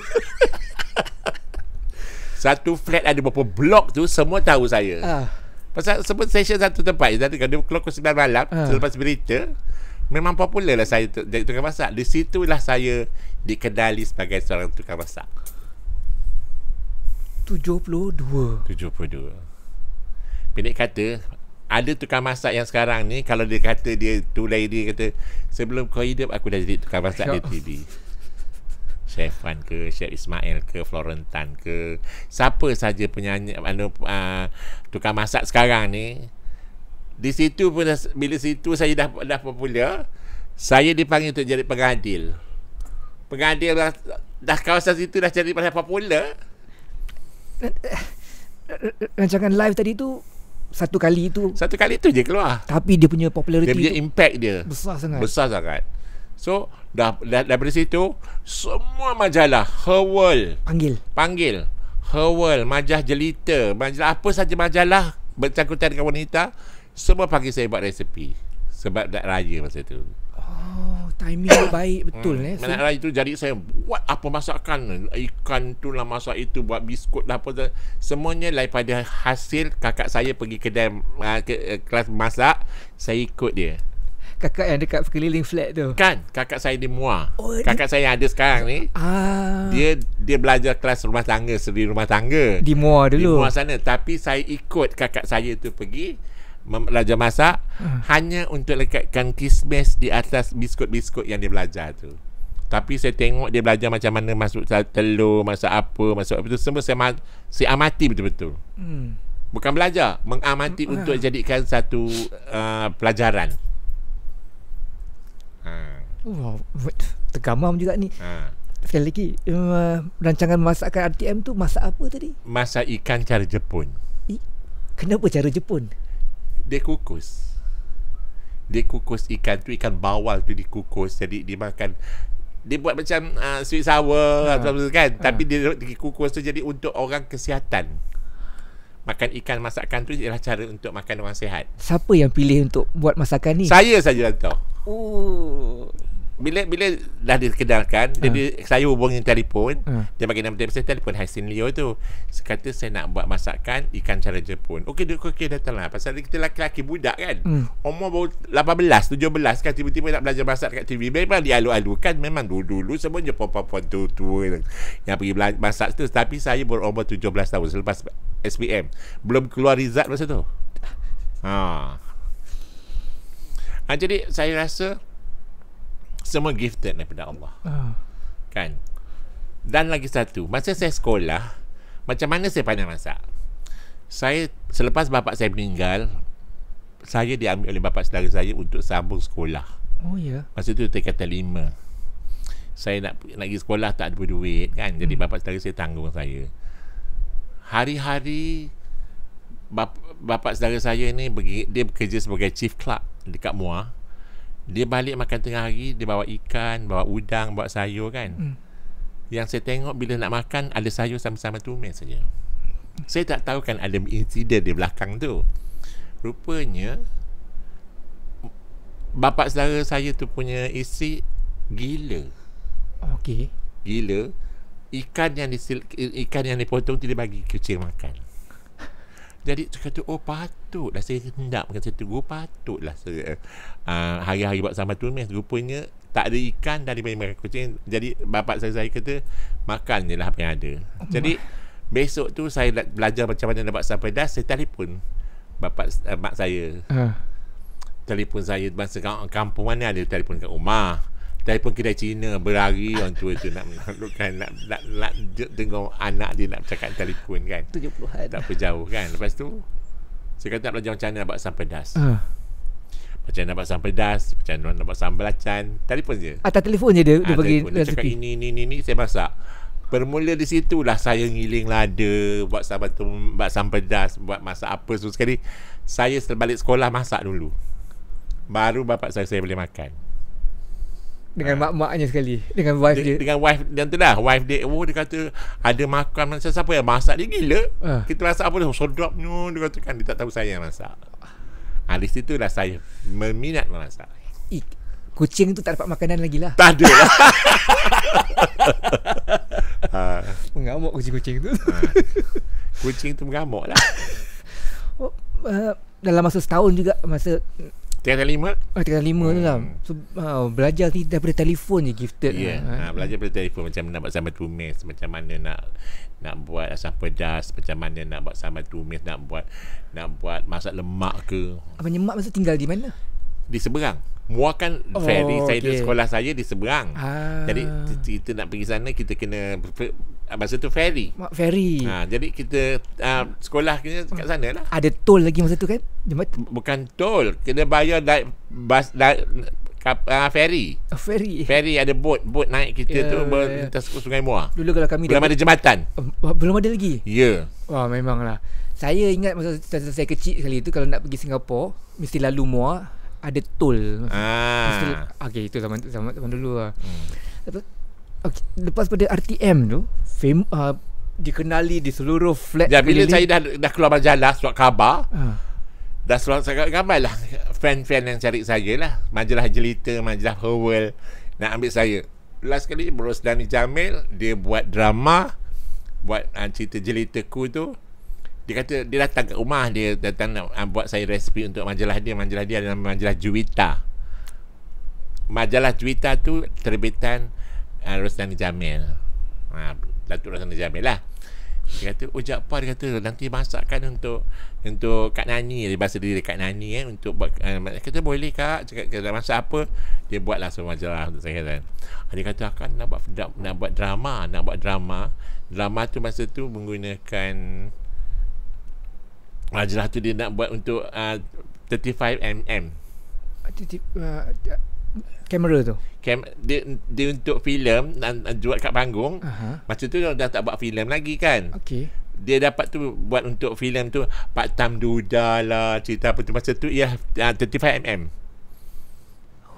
Satu flat ada berapa blok tu, semua tahu saya. Ha. Pasal sebut session satu tempat. Jadi kalau dia keluar pukul sembilan malam, ha. selepas berita, memang popular lah saya tu, jadi tukang masak. Di situlah saya dikenali sebagai seorang tukang masak. tujuh puluh dua. tujuh puluh dua. Pendek kata, ada tukang masak yang sekarang ni, kalau dia kata dia tulai dia kata, sebelum kau hidup aku dah jadi tukang masak di T V. Chef Wan ke, Chef Ismail ke, Florentan ke, siapa saja penyanyi anu uh, tukang masak sekarang ni. Di situ pun dah, bila situ saya dah dah popular, saya dipanggil untuk jadi pengadil. Pengadil dah, dah kawasan situ dah jadi pada popular. Rancangan live tadi tu satu kali itu Satu kali tu je keluar. Tapi dia punya populariti, dia punya impact dia besar sangat. Besar sangat. So dah, dah daripada situ semua majalah Her World panggil Panggil Her World, majalah Jelita, majalah apa saja majalah bersangkutan dengan wanita, semua panggil saya buat resepi. Sebab nak raya masa tu. Oh, timing baik betul hmm. eh. Nak raya tu jadi saya buat apa masakan, ikan tu lah masak itu, buat biskut lah apa, semuanya daripada hasil kakak saya pergi kedai uh, ke, uh, kelas masak, saya ikut dia. Kakak yang dekat sekeliling flat tu kan, kakak saya di Muar. Oh, kakak dia... saya yang ada sekarang ni, ah. dia dia belajar kelas rumah tangga, seri rumah tangga di Muar dulu, di Muar sana. Tapi saya ikut kakak saya tu pergi belajar masak, uh. hanya untuk lekatkan kismis di atas biskut-biskut yang dia belajar tu. Tapi saya tengok dia belajar macam mana masuk telur, masak apa, masak apa tu, semua saya, ma- saya amati betul-betul. Hmm. Bukan belajar, mengamati uh. untuk jadikan satu uh, pelajaran. Ha. Wow, tergamam juga ni. Ha. Sekali lagi, uh, rancangan masakan R T M tu masak apa tadi? Masak ikan cara Jepun. I, kenapa cara Jepun? Dia kukus. Dia kukus ikan tu, ikan bawal tu dikukus, jadi dimakan. Dia buat macam uh, sweet sour ha. atau kan, ha. Tapi dia dikukus tu jadi untuk orang kesihatan. Makan ikan masakan tu ialah cara untuk makan orang sihat. Siapa yang pilih untuk buat masakan ni? Saya saja tahu. Oh. Bila bila dah dikenalkan, ha. dia, saya hubungi telefon, ha. dia bagi nama telefon, telefon Hasin Leo tu. Saya kata saya nak buat masakan ikan cara Jepun. Okey, dia okey datanglah. Pasal kita lelaki budak kan. Hmm. Umur baru lapan belas, tujuh belas kan, tiba-tiba nak belajar masak dekat T V. Memang dialu-alukan, memang dulu-dulu semuanya puan-puan tua-tua yang pergi belajar masak tu. Tapi saya berumur tujuh belas tahun selepas S P M. Belum keluar result masa tu. Ha. ha jadi saya rasa semua gifted daripada Allah. Uh. Kan? Dan lagi satu, masa saya sekolah, macam mana saya pandai masak? Saya, selepas bapa saya meninggal, saya diambil oleh bapa saudara saya untuk sambung sekolah. Oh ya. Yeah. Masa tu tingkatan lima. Saya nak nak pergi sekolah, tak ada duit kan. Jadi hmm. bapa saudara saya tanggung saya. Hari-hari bapa, bapa saudara saya ni pergi, dia bekerja sebagai chief clerk dekat M U A. Dia balik makan tengah hari, dia bawa ikan, bawa udang, bawa sayur kan. Hmm. Yang saya tengok bila nak makan, ada sayur sama-sama tumis saja. Saya tak tahu kan ada insiden di belakang tu. Rupanya bapa saudara saya tu punya isteri gila. Okey. Gila. Ikan yang disil, ikan yang dipotong tu dia bagi kucing makan. Jadi saya kata, oh patutlah saya hendak makan satu. Oh patutlah saya uh, hari-hari buat sama tumis. Rupanya tak ada ikan dan dia bagi makan kucing. Jadi bapak saya, saya kata makan je lah apa yang ada. Oh, jadi besok tu saya belajar macam mana nak buat asam pedas. Saya telefon bapak uh, mak saya. uh. Telefon saya masa kampung mana ada telefon kat rumah. Telefon kedai Cina berlari orang tua tu nak menaklukkan nak nak, nak, nak dengar anak dia nak bercakap telefon kan. tujuh puluhan. Tak apa jauh kan. Lepas tu saya kata nak belajar macam mana nak buat asam pedas. Uh. Macam mana nak buat asam pedas, macam mana nak buat asam belacan. Telefon je. Atas telefon je dia, dia ha, bagi dia cakap ini ini ini, ini saya masak. Bermula di situlah saya ngiling lada, buat sambal tu, buat asam pedas, buat masak apa semua sekali. Saya balik sekolah masak dulu. Baru bapak saya saya boleh makan. Dengan ha. mak-maknya sekali, dengan wife dia, dia, dengan wife dan tu dah wife dia, oh dia kata ada makan macam siapa yang masak, dia gila. ha. Kita masak apa dah sedapnya, dia kata kan, dia tak tahu saya yang masak. ha, Di situ lah saya meminat memasak. Ik, kucing tu tak dapat makanan lagi lah. Tak ada lah. ha. Mengamuk kucing-kucing tu. ha. Kucing tu mengamuk lah. oh, uh, Dalam masa setahun juga, masa Tingkatan lima? Oh, tingkatan lima hmm. tu lah. So, uh, belajar daripada telefon je gifted. Ya, yeah. ha. ha, belajar daripada telefon. Macam mana nak buat sambal tumis, macam mana nak nak buat asam pedas, macam mana nak buat sambal tumis, nak buat nak buat masak lemak ke. Abang Nyemak masa tinggal di mana? Di seberang. Mua kan oh, ferry, saya okay. di sekolah saya di seberang. ah. Jadi kita nak pergi sana, kita kena masa tu ferry. Mak ferry. Ha, jadi kita uh, sekolah kena kat sana lah. Ada tol lagi masa tu kan? Jembat? Bukan tol, kena bayar naik bas naik kap, uh, ferry. Oh, ferry. Ferry ada bot, bot naik kita yeah, tu melintas yeah. Sungai Muar. Dulu kalau kami belum ada jembatan. Uh, belum ada lagi. Ya. Yeah. Wah, memanglah. Saya ingat masa saya kecil sekali tu, kalau nak pergi Singapura mesti lalu Muar, ada tol. Ah. Okey, itu zaman zaman, zaman dulu lah. Hmm. Lepas, okay, lepas pada R T M tu, fam, uh, dikenali di seluruh flat. Ya, bila saya dah dah keluar majalah, surat khabar. Uh. Dah surat khabar lah. Fan-fan yang cari saya lah. Majalah Jelita, majalah Howell nak ambil saya. Last kali Rosdani Jamil, dia buat drama, buat uh, cerita Jelitaku tu. Dia kata dia datang ke rumah, dia datang nak uh, buat saya resipi untuk majalah dia. Majalah dia adalah majalah Juwita. Majalah Juwita tu terbitan uh, Rosdani Jamil. Ha, Datuk Rosdani Jamil lah. Dia kata, oh Jaafar, dia kata nanti masakkan untuk untuk Kak Nani. Dia bahasa diri Kak Nani eh, untuk buat uh, dia kata boleh Kak, cakap kata masak apa, dia buatlah semua majalah untuk saya kan. Dia kata akan nak buat nak buat drama, nak buat drama. Drama tu masa tu menggunakan majalah tu dia nak buat untuk uh, tiga puluh lima millimeter. Uh, kamera tu. Kem, dia, dia untuk filem dan jual kat panggung. Uh-huh. Masa tu dia dah tak buat filem lagi kan. Okey. Dia dapat tu buat untuk filem tu Pak Tam Duda lah, cerita apa tu masa tu ya uh, tiga puluh lima millimeter.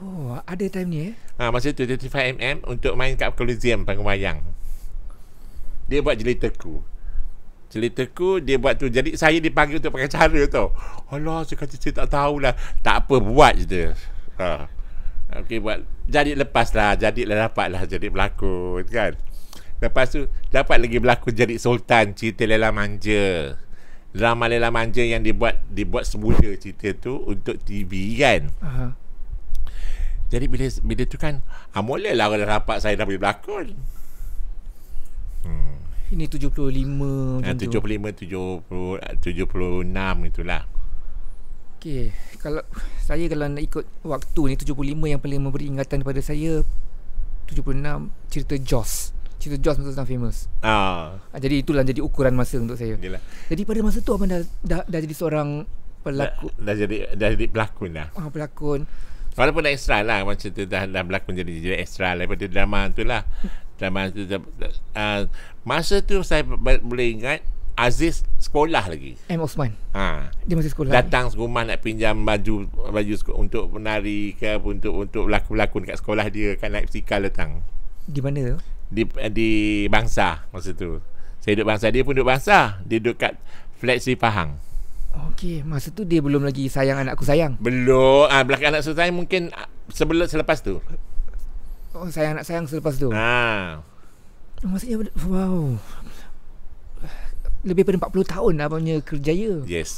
Oh, ada time ni eh. Ha, masa tu tiga puluh lima milimeter untuk main kat Coliseum Panggung Wayang. Dia buat jeli teku. Jeli teku dia buat tu. Jadi saya dipanggil untuk pakai cara tau. Alah, saya kata saya tak tahulah. Tak apa, buat je dia. Ha. Okey, buat. Jadi lepas lah. Jadi lah dapat lah jadi berlakon kan. Lepas tu dapat lagi berlakon jadi Sultan, cerita Lela Manja. Drama Lela Manja yang dibuat dibuat semula cerita tu untuk T V kan. Uh-huh. Jadi bila bila tu kan, ah, mulalah orang rapat saya dah boleh berlakon. Hmm. Ini tujuh puluh lima macam tujuh puluh lima, tujuh puluh, tujuh puluh enam itulah. Okey, kalau saya kalau nak ikut waktu ni tujuh puluh lima yang paling memberi ingatan kepada saya, tujuh puluh enam cerita Jaws. Cerita Jaws masa tu famous. Ah. Jadi itulah jadi ukuran masa untuk saya. Yalah. Jadi pada masa tu abang dah dah, dah jadi seorang pelakon. Dah, dah jadi dah jadi pelakon dah. Ah, pelakon. Walaupun dah extra lah macam tu dah, dah berlakon jadi jadi extra daripada drama tu lah. Drama tu uh, masa tu saya boleh ingat Aziz sekolah lagi. M. Osman. Ha. Dia masih sekolah. Datang rumah nak pinjam baju baju untuk menari ke untuk untuk berlakon-lakon kat sekolah dia kan, naik basikal datang. Di mana tu? Di di Bangsa masa tu. Saya duduk Bangsa, dia pun duduk Bangsa. Dia duduk kat Flat Sri Pahang. Okey, masa tu dia belum lagi sayang anakku sayang. Belum. Ah, belakang anak saya mungkin sebelum selepas tu. Oh, sayang anak sayang selepas tu. Ha. Maksudnya wow. Lebih pada empat puluh tahun abangnya kerjaya. Yes.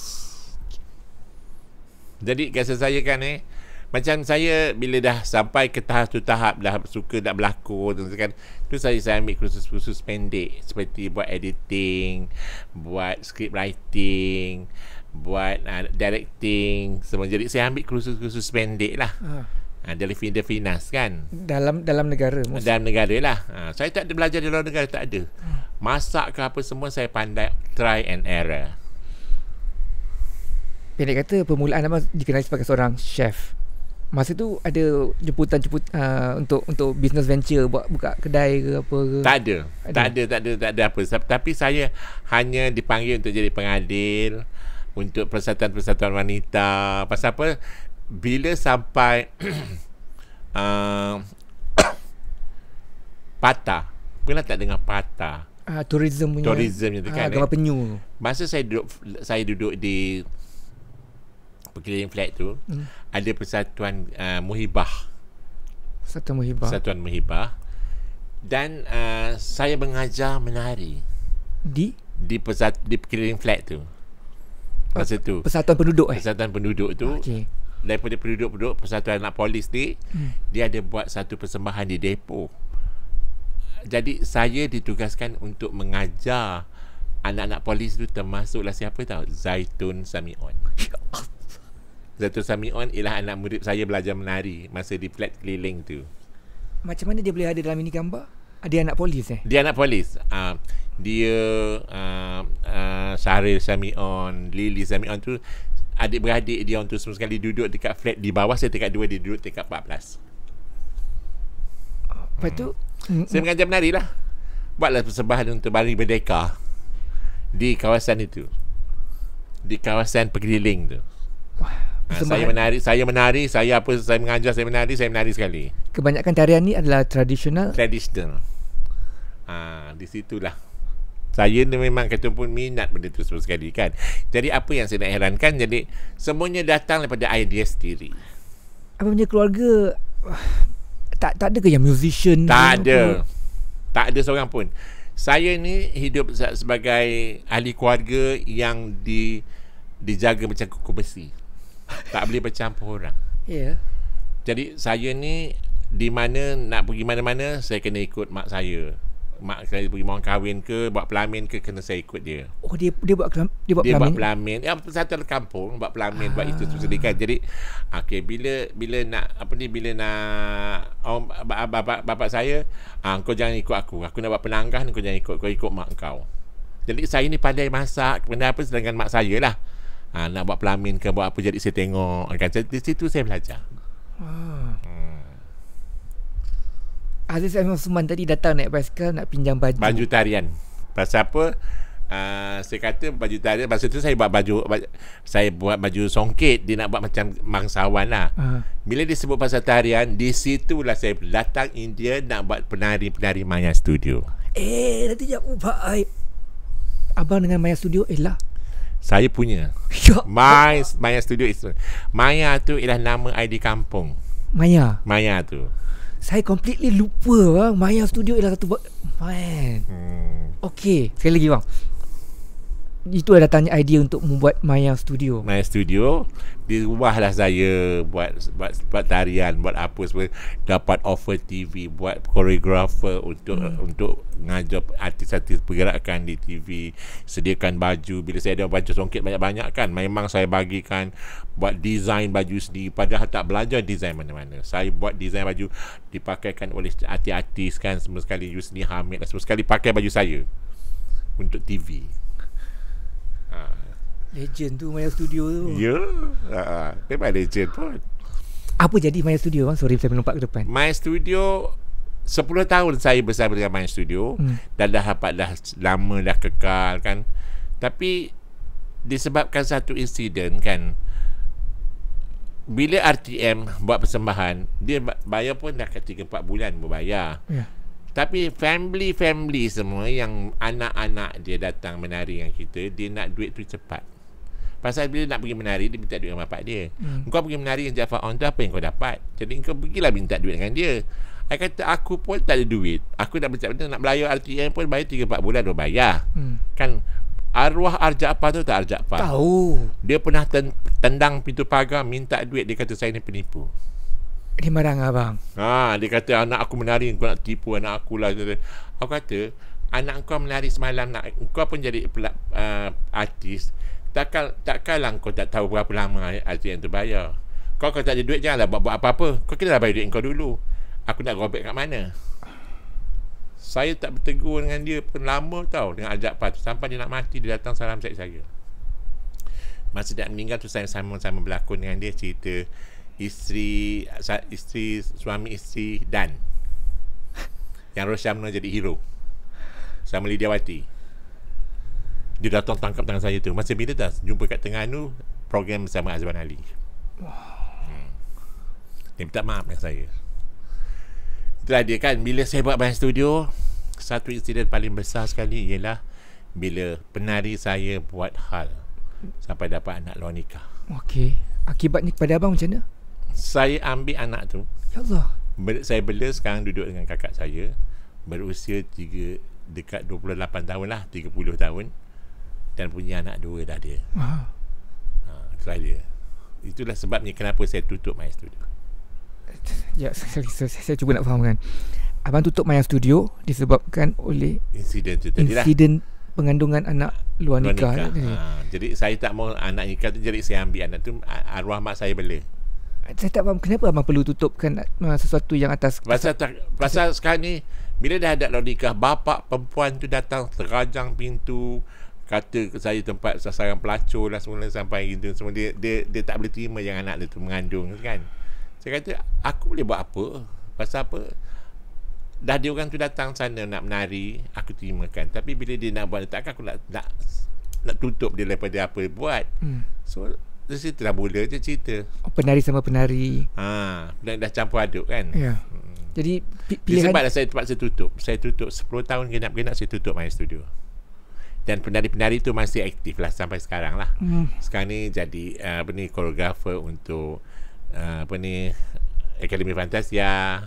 Jadi rasa saya kan eh macam saya bila dah sampai ke tahap tu tahap dah suka nak berlakon kan, tu saya saya ambil kursus-kursus pendek seperti buat editing, buat script writing, buat uh, directing semua. Jadi saya ambil kursus-kursus pendek lah. Ha. Uh, dari Finda Finas kan. Dalam dalam negara. Maksud. Dalam negara lah. Uh, saya tak ada belajar di luar negara, tak ada. Masak ke apa semua saya pandai try and error. Pendek kata permulaan abang dikenali sebagai seorang chef. Masa tu ada jemputan-jemputan uh, untuk untuk business venture, buat buka kedai ke apa ke? Tak ada. ada. Tak ada, tak ada, tak ada apa. Tapi saya hanya dipanggil untuk jadi pengadil untuk persatuan-persatuan wanita. Pasal apa? Bila sampai uh, Patah. Pernah tak dengar Patah? Ah, tourism punya. Tourism tu kan. Ah, gambar penyu. Masa saya duduk saya duduk di Pekeliling flat tu, hmm. ada persatuan uh, Muhibah. Persatuan Muhibah. Persatuan Muhibah. Dan uh, saya mengajar menari di di persat di Pekeliling flat tu. Masa tu. Persatuan penduduk eh. Persatuan penduduk tu. Okey. Daripada penduduk-penduduk persatuan anak polis ni, hmm. dia ada buat satu persembahan di depo. Jadi saya ditugaskan untuk mengajar anak-anak polis tu, termasuklah siapa tahu? Zaitun Samion. Zaitun Samion ialah anak murid saya belajar menari masa di flat keliling tu. Macam mana dia boleh ada dalam ini gambar? Dia anak polis eh? Dia anak polis. Uh, dia uh, uh, Syahril Samion, Lily Samion tu adik-beradik dia untuk semua sekali duduk dekat flat di bawah, saya tingkat dua, dia duduk tingkat empat belas. Lepas tu hmm. saya mengajar menari lah. Buatlah persembahan untuk Hari Merdeka di kawasan itu, di kawasan Pekeliling tu. Wah, ha, saya menari, saya menari, saya apa, saya mengajar, saya menari, saya menari sekali. Kebanyakan tarian ni adalah tradisional. Tradisional. Ah, di situlah. Saya ni memang kata pun minat benda tu semua sekali kan. Jadi apa yang saya nak herankan, jadi semuanya datang daripada idea sendiri. Apa punya keluarga tak tak ada ke yang musician? Tak ada. Apa? Tak ada seorang pun. Saya ni hidup sebagai ahli keluarga yang di dijaga macam kuku besi. Tak boleh bercampur orang. Ya. Yeah. Jadi saya ni di mana nak pergi mana-mana saya kena ikut mak saya. Mak saya pergi mohon kahwin ke, buat pelamin ke, kena saya ikut dia. Oh, dia dia buat dia buat dia pelamin. Dia buat pelamin. Ya, satu kampung buat pelamin, ah. buat itu semua kan. Jadi okey, bila bila nak apa ni bila nak oh, bapak bapak saya, ah, kau jangan ikut aku. Aku nak buat penanggah, kau jangan ikut, kau ikut mak kau. Jadi saya ni pandai masak, pandai apa sedangkan mak saya lah. Ha, nak buat pelamin ke buat apa, jadi saya tengok kan. Di situ saya belajar. Ah. Hmm. Aziz M. Osman tadi datang naik basikal nak pinjam baju. Baju tarian. Pasal apa? Uh, saya kata baju tarian, masa tu saya buat baju, baju saya buat baju songket, dia nak buat macam bangsawan lah. Uh. Bila dia sebut pasal tarian, di situlah saya datang India nak buat penari-penari Maya Studio. Eh, nanti jap ubah ai. Abang dengan Maya Studio eh lah. Saya punya. Ya. My Maya Studio is Maya tu ialah nama I di kampung. Maya. Maya tu. Saya completely lupa bang. Maya Studio ialah satu man. Hmm. Okey, sekali lagi bang. Itu ada datangnya idea untuk membuat Maya Studio. Maya Studio, dirubahlah saya buat buat buat tarian, buat apa semua, dapat offer T V, buat choreographer untuk hmm. untuk ngajar artis-artis pergerakan di T V, sediakan baju. Bila saya ada baju songket banyak-banyak kan, memang saya bagikan buat design baju sendiri, padahal tak belajar design mana-mana. Saya buat design baju dipakaikan oleh artis-artis kan, semua sekali Yusni Hamid, semua sekali pakai baju saya untuk T V. Legend tu Maya Studio tu. Ya, yeah. Memang legend pun. Apa jadi Maya Studio bang? Sorry saya melompat ke depan. Maya Studio, sepuluh tahun saya bersama dengan Maya Studio. hmm. Dan dah dapat dah lama dah kekal kan. Tapi disebabkan satu insiden kan, bila R T M buat persembahan, dia bayar pun dah kat tiga empat bulan berbayar. yeah. Tapi family-family semua yang anak-anak dia datang menari dengan kita, dia nak duit tu cepat. Pasal bila nak pergi menari, dia minta duit dengan bapak dia. hmm. Kau pergi menari dengan Jaafar On tu, apa yang kau dapat? Jadi kau pergilah minta duit dengan dia. Saya kata, aku pun tak ada duit. Aku nak bercakap, nak belayar R T M pun bayar tiga empat bulan dah bayar. hmm. Kan arwah Arja'far tu tak Arja'far? Tahu. Dia pernah ten- tendang pintu pagar, minta duit. Dia kata saya ni penipu. Dia marah dengan abang. Ha, dia kata anak aku menari, kau nak tipu anak aku lah. Aku kata, anak kau menari semalam, nak kau pun jadi pelak, uh, artis. Takkan takkanlah kau tak tahu berapa lama R T M tu bayar. Kau kalau tak ada duit, janganlah buat-buat apa-apa. Kau kena bayar duit kau dulu. Aku nak robek kat mana? Saya tak bertegur dengan dia pun lama tau, dengan Arja'far tu. Sampai dia nak mati, dia datang salam saya saya. Masa dia meninggal tu, saya sama-sama berlakon dengan dia, cerita isteri isteri suami isteri Dan yang Roshamna jadi hero sama Lidiawati. Dia datang tangkap tangan saya tu. Masa bila dah jumpa kat Terengganu, program bersama Azwan Ali. hmm. Dia minta maaf dengan saya. Itulah dia kan. Bila saya buat Maya Studio, satu insiden paling besar sekali ialah bila penari saya buat hal sampai dapat anak luar nikah. Okey. Akibatnya kepada abang macam mana? Saya ambil anak tu. Ya Allah. Ber, saya bela sekarang duduk dengan kakak saya, berusia tiga, dekat dua puluh lapan tahun lah, tiga puluh tahun, dan punya anak dua dah dia. Ha. Ha, itulah dia. Itulah sebabnya kenapa saya tutup Maya Studio. Ya, saya, saya, saya cuba nak fahamkan. Abang tutup Maya Studio disebabkan oleh insiden tu tadi lah. Insiden pengandungan anak luar, luar nikah. nikah. Ha, jadi saya tak mau anak nikah tu, jadi saya ambil anak tu, arwah mak saya bela. Saya tak faham kenapa abang perlu tutupkan sesuatu yang atas. Pasal, tak, pasal sekarang ni bila dah ada luar nikah, bapak perempuan tu datang terajang pintu, kata saya tempat sasaran pelacur lah semula sampai gitu semua. Dia, dia, dia tak boleh terima yang anak dia tu mengandung kan. Saya kata aku boleh buat apa? Pasal apa? Dah dia orang tu datang sana nak menari, aku terimakan. Tapi bila dia nak buat, takkan aku nak nak, nak tutup dia daripada apa dia buat. hmm. So dari situ dah mula je cerita. Oh, penari sama penari. Ha, dah, dah campur aduk kan. Ya. Hmm. Jadi pilihan. Sebablah saya terpaksa tutup. Saya tutup sepuluh tahun genap-genap saya tutup Maya Studio. Dan penari-penari tu masih aktif lah sampai sekarang lah. Hmm. Sekarang ni jadi uh, apa ni, koreografer untuk uh, apa ni, Akademi Fantasia.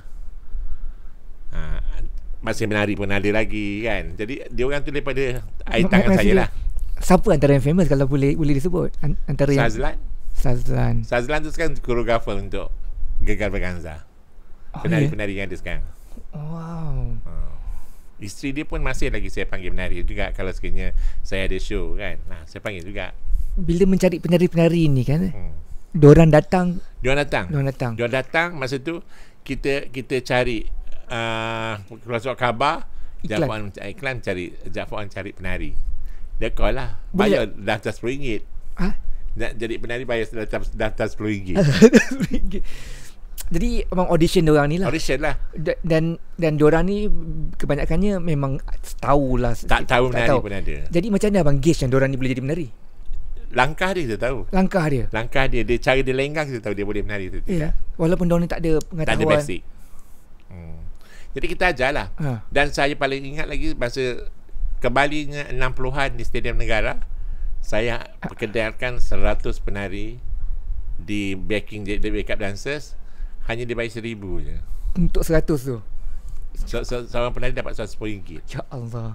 Uh, masih menari pun ada lagi kan. Jadi dia orang tu daripada air tangan saya lah. Siapa antara yang famous kalau boleh boleh disebut? Antara yang Sazlan. Sazlan. Sazlan tu sekarang koreografer untuk Gegar Berganza. Oh, penari-penari yeah. yang ada sekarang. Wow. Uh, isteri dia pun masih lagi saya panggil menari juga kalau sekiranya saya ada show kan. Nah, saya panggil juga. Bila mencari penari-penari ni kan, hmm. diorang datang. Diorang datang. Diorang datang. Diorang datang masa tu kita kita cari uh, keluar surat khabar, Jaafar iklan cari Jaafar cari penari. Dia call lah, bayar daftar sepuluh ringgit. Ha? Nak jadi penari bayar daftar, daftar sepuluh ringgit. Jadi abang audition diorang ni lah. Audition lah. Da- Dan dan diorang ni kebanyakannya memang tahulah. Tak tahu menari tahu. pun ada. Jadi macam mana abang gauge yang diorang ni boleh jadi menari? Langkah dia kita tahu. Langkah dia. Langkah dia, dia cara dia lenggang kita tahu dia boleh menari tu tidak. Yeah. Walaupun diorang ni tak ada pengetahuan. Tak ada basic. Hmm. Jadi kita ajarlah. Ha. Dan saya paling ingat lagi masa kembalinya enam puluhan di Stadium Negara, saya perkenalkan seratus penari di backing the backup dancers, hanya dibayar seribu je. Untuk seratus tu? So, so, seorang penari dapat seratus ringgit. Ya Allah.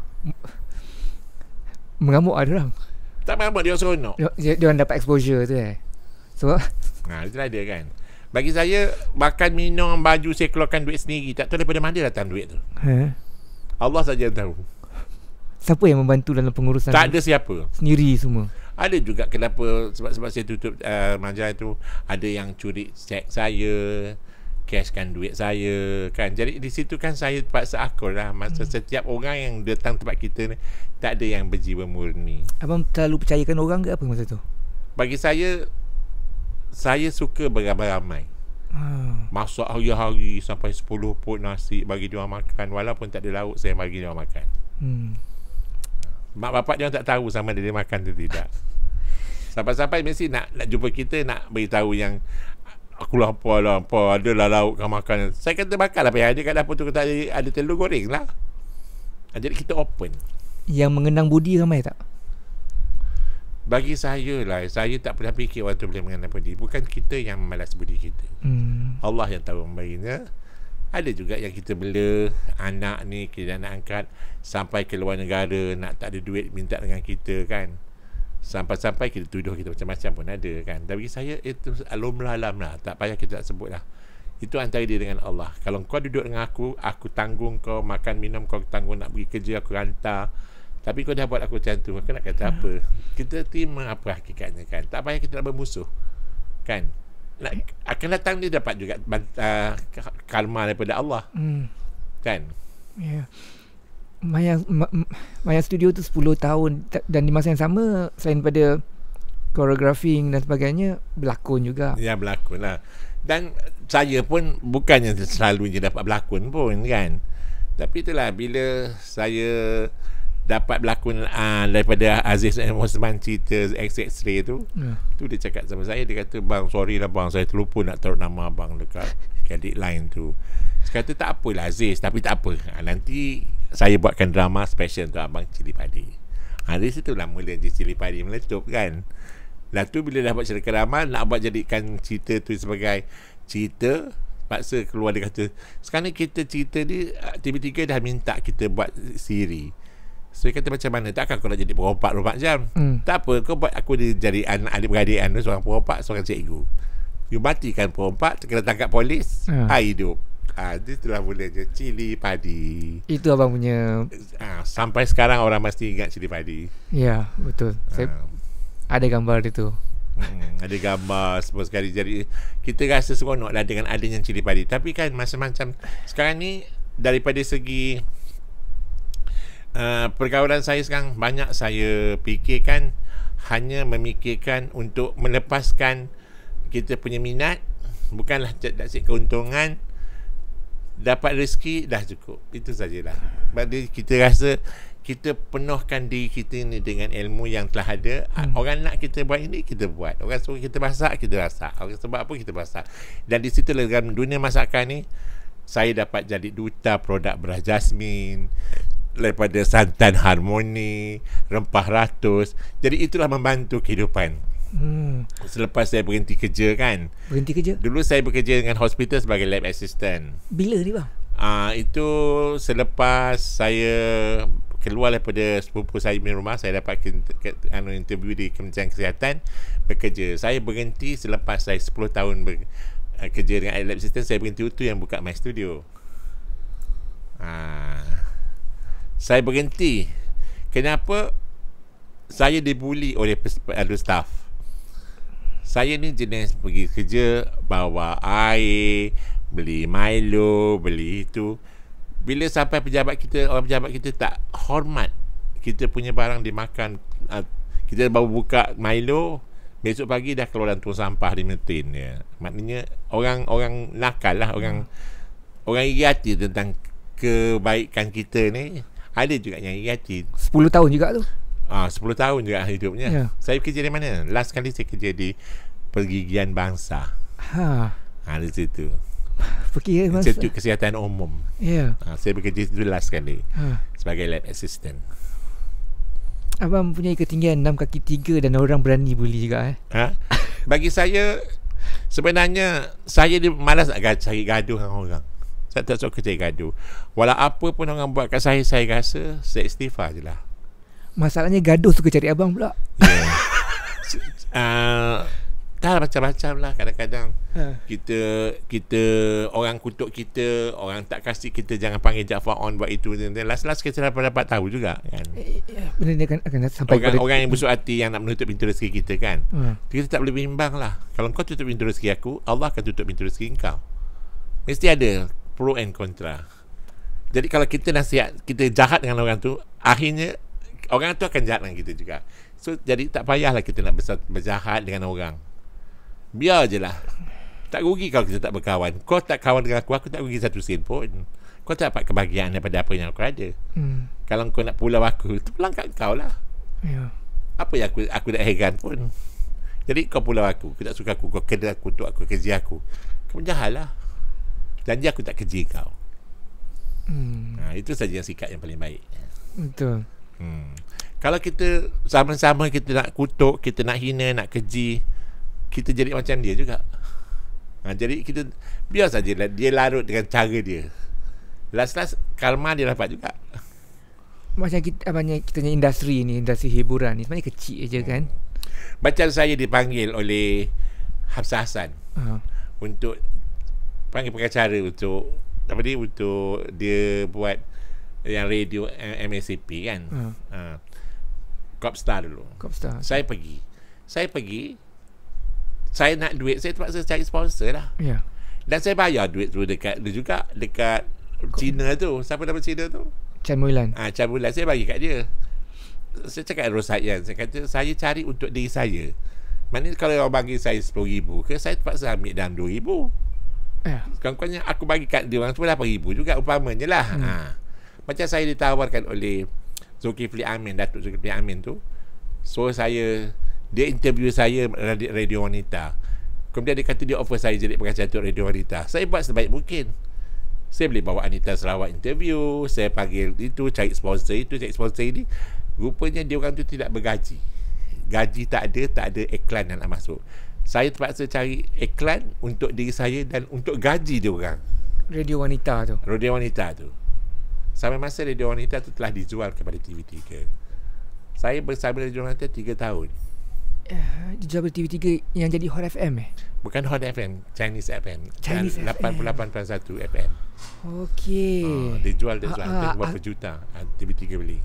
Mengamuk lah diorang. Tak mengamuk, dia seronok. Dia, dia orang dapat exposure tu eh. Sebab Nah, itulah dia kan. Bagi saya, makan, minum, baju, saya keluarkan duit sendiri. Tak tahu daripada mana datang duit tu. Ha? Allah saja yang tahu. Siapa yang membantu dalam pengurusan? Tak ada siapa. Sendiri semua. Ada juga kenapa, sebab-sebab saya tutup uh, majalah tu, ada yang curi cek saya, cashkan duit saya kan. Jadi di situ kan saya terpaksa akur lah. Masa hmm. setiap orang yang datang tempat kita ni, tak ada yang berjiwa murni. Abang terlalu percayakan orang ke apa masa tu? Bagi saya, saya suka beramai-ramai. Ha. Masak hari-hari sampai sepuluh pot nasi bagi dia orang makan. Walaupun tak ada lauk, saya bagi dia orang makan. Hmm. Mak bapak dia tak tahu sama dia makan tu tidak. Sampai-sampai mesti nak nak jumpa kita, nak beritahu yang aku lapar lah, apa adalah lauk kau makan. Saya kata makan lah, apa yang ada kat dapur tu, kata ada, ada telur goreng lah. Jadi kita open. Yang mengenang budi ramai tak? Bagi saya lah, saya tak pernah fikir orang tu boleh mengenang budi. Bukan kita yang malas budi kita. hmm. Allah yang tahu memberinya. Ada juga yang kita bela anak ni, kita nak angkat sampai ke luar negara, nak tak ada duit minta dengan kita kan. Sampai-sampai kita tuduh kita macam-macam pun ada kan. Tapi saya itu alumlah alam lah, tak payah kita tak sebut lah. Itu antara dia dengan Allah. Kalau kau duduk dengan aku, aku tanggung kau makan minum, kau tanggung nak pergi kerja, aku hantar. Tapi kau dah buat aku macam tu, aku nak kata apa? Kita terima apa hakikatnya kan. Tak payah kita nak bermusuh kan. Nak, akan datang dia dapat juga uh, karma daripada Allah. hmm. Kan. Ya. Yeah. Maya, Maya Studio tu sepuluh tahun, dan di masa yang sama selain pada choreographing dan sebagainya, berlakon juga. Ya, berlakon lah. Dan saya pun bukannya selalu je dapat berlakon pun kan. Tapi itulah, bila saya dapat berlakon uh, daripada Aziz Osman cerita X-Ray tu, yeah. tu dia cakap sama saya, dia kata, bang sorry lah bang, saya terlupa nak taruh nama abang dekat credit line tu. Saya kata tak apalah Aziz, tapi tak apa, ha, nanti saya buatkan drama special untuk abang Cili Padi. Ha, dari situ lah mula je Cili Padi meletup kan. Lepas tu bila dah buat cerita drama, nak buat jadikan cerita tu sebagai cerita, paksa keluar dia kata, sekarang ni kita cerita ni T V tiga dah minta kita buat siri. So dia kata macam mana, takkan kau nak jadi perompak dua puluh empat jam? hmm. Tak apa, kau buat aku dia jadi anak adik-beradik anda, seorang perompak, seorang cikgu. You matikan perompak, kena tangkap polis, hmm. ha, hidup. Ah, ha, itulah mula je Cili Padi. Itu abang punya. Ah, ha, sampai sekarang orang mesti ingat Cili Padi. Ya, betul. Saya ha. ada gambar dia tu. Hmm, ada gambar semua sekali. Jadi kita rasa seronok lah dengan adanya Cili Padi. Tapi kan macam-macam sekarang ni, daripada segi uh, pergaulan saya sekarang, banyak saya fikirkan hanya memikirkan untuk melepaskan kita punya minat, bukanlah dari keuntungan. Dapat rezeki dah cukup, itu sajalah. Jadi kita rasa kita penuhkan diri kita ni dengan ilmu yang telah ada. hmm. Orang nak kita buat ini, kita buat. Orang suruh kita masak, kita masak. Orang sebab apa, kita masak. Dan di situ dalam dunia masakan ni, saya dapat jadi duta produk beras jasmin, daripada santan harmoni, rempah ratus. Jadi itulah membantu kehidupan. Hmm. Selepas saya berhenti kerja kan. Berhenti kerja? Dulu saya bekerja dengan hospital sebagai lab assistant. Bila ni bang? Uh, itu selepas saya keluar daripada sepupu saya di rumah, saya dapat ke, ke, anu, interview di Kementerian Kesihatan, bekerja. Saya berhenti selepas saya sepuluh tahun bekerja dengan lab assistant. Saya berhenti, itu yang buka My Studio. uh, Saya berhenti. Kenapa? Saya dibuli oleh pes- staff. Saya ni jenis pergi kerja, bawa air, beli Milo, beli itu. Bila sampai pejabat kita, orang pejabat kita tak hormat kita punya barang dimakan, kita baru buka Milo, Besok pagi dah keluar dalam tong sampah di metin dia. Maknanya orang orang nakal lah, orang hmm. orang iri hati tentang kebaikan kita ni. Ada juga yang iri hati. sepuluh tahun juga tu. Ah, sepuluh tahun juga hidupnya. Yeah. Saya kerja di mana? Last kali saya kerja di Pergigian Bangsa. Ha. Ha, di situ. Pergi Bangsa. Institut Kesihatan Umum. Ya. Yeah. Ha, saya bekerja situ last kali. Ha. Sebagai lab assistant. Abang punya ketinggian enam kaki tiga dan orang berani bully juga eh. Ha? Bagi saya sebenarnya saya dia malas nak cari gaduh dengan orang. Saya tak suka cari gaduh. Walau apa pun orang buat kat saya, saya rasa saya istighfar je lah. Masalahnya gaduh suka cari abang pula. Yeah. uh, dah macam-macam lah. Kadang-kadang ha. kita kita orang kutuk kita, orang tak kasih kita, jangan panggil Jaafar on buat itu. Last-last kita dapat dapat tahu juga kan. Benda ni akan, akan sampai orang, kepada orang yang besar hati yang nak menutup pintu rezeki kita kan. Ha. Kita tak boleh bimbang lah. Kalau kau tutup pintu rezeki aku, Allah akan tutup pintu rezeki kau. Mesti ada pro and contra. Jadi kalau kita nasihat, kita jahat dengan orang tu, akhirnya orang tu akan jahat dengan kita juga. So jadi tak payahlah kita nak berjahat dengan orang. Biar je lah. Tak rugi kalau kita tak berkawan. Kau tak kawan dengan aku, aku tak rugi satu sen pun. Kau tak dapat kebahagiaan daripada apa yang aku ada. hmm. Kalau kau nak pulau aku, tu pulang kat kau lah. yeah. Apa yang aku aku nak heran pun. Jadi kau pulau aku, kau tak suka aku, kau kena aku, tu aku kerja aku, kau jahat lah. Janji aku tak kerja kau. hmm. ha, Itu saja yang sikap yang paling baik. Betul. hmm. Kalau kita sama-sama kita nak kutuk, kita nak hina, nak keji, kita jadi macam dia juga. Ha, jadi kita biar saja dia larut dengan cara dia. Last-last karma dia dapat juga. Macam kita abangnya kita punya industri ni, industri hiburan ni sebenarnya kecil je kan. Macam saya dipanggil oleh Hafsah Hassan uh-huh. untuk panggil pengacara untuk apa dia, untuk dia buat yang radio M S C P kan. uh-huh. ha. Copstar dulu. Copstar. Saya pergi. Saya pergi Saya nak duit, saya terpaksa cari sponsor lah. Ya. Dan saya bayar duit tu dekat dia juga, dekat Kok. Cina tu. Siapa nama Cina tu? Chan Muilan. Ah, Chan Muilan, saya bagi kat dia. Saya cakap Rosayan, saya kata saya cari untuk diri saya. Maknanya kalau orang bagi saya sepuluh ribu ke, saya terpaksa ambil dalam dua ribu. Ya. Kurang-kurangnya aku bagi kat dia orang tu lapan ribu juga umpamanya lah. Hmm. Ha. Macam saya ditawarkan oleh Zulkifli Amin, Datuk Zulkifli Amin tu. So saya, dia interview saya Radio Wanita. Kemudian dia kata dia offer saya jadi pengacara untuk Radio Wanita. Saya buat sebaik mungkin. Saya boleh bawa Anita Sarawak interview, saya panggil itu, cari sponsor itu, cari sponsor ini. Rupanya dia orang tu tidak bergaji. Gaji tak ada, tak ada iklan yang nak masuk. Saya terpaksa cari iklan untuk diri saya dan untuk gaji dia orang. Radio Wanita tu. Radio Wanita tu. Sampai masa Radio Wanita tu telah dijual kepada T V tiga. Saya bersama Radio Wanita tiga tahun. Uh, dijual T V tiga yang jadi Hot F M eh? Bukan Hot F M, Chinese F M. Chinese lapan puluh lapan perpuluhan satu F M. Okey. Uh, dijual dia jual uh, uh, berapa uh, juta uh, T V tiga beli.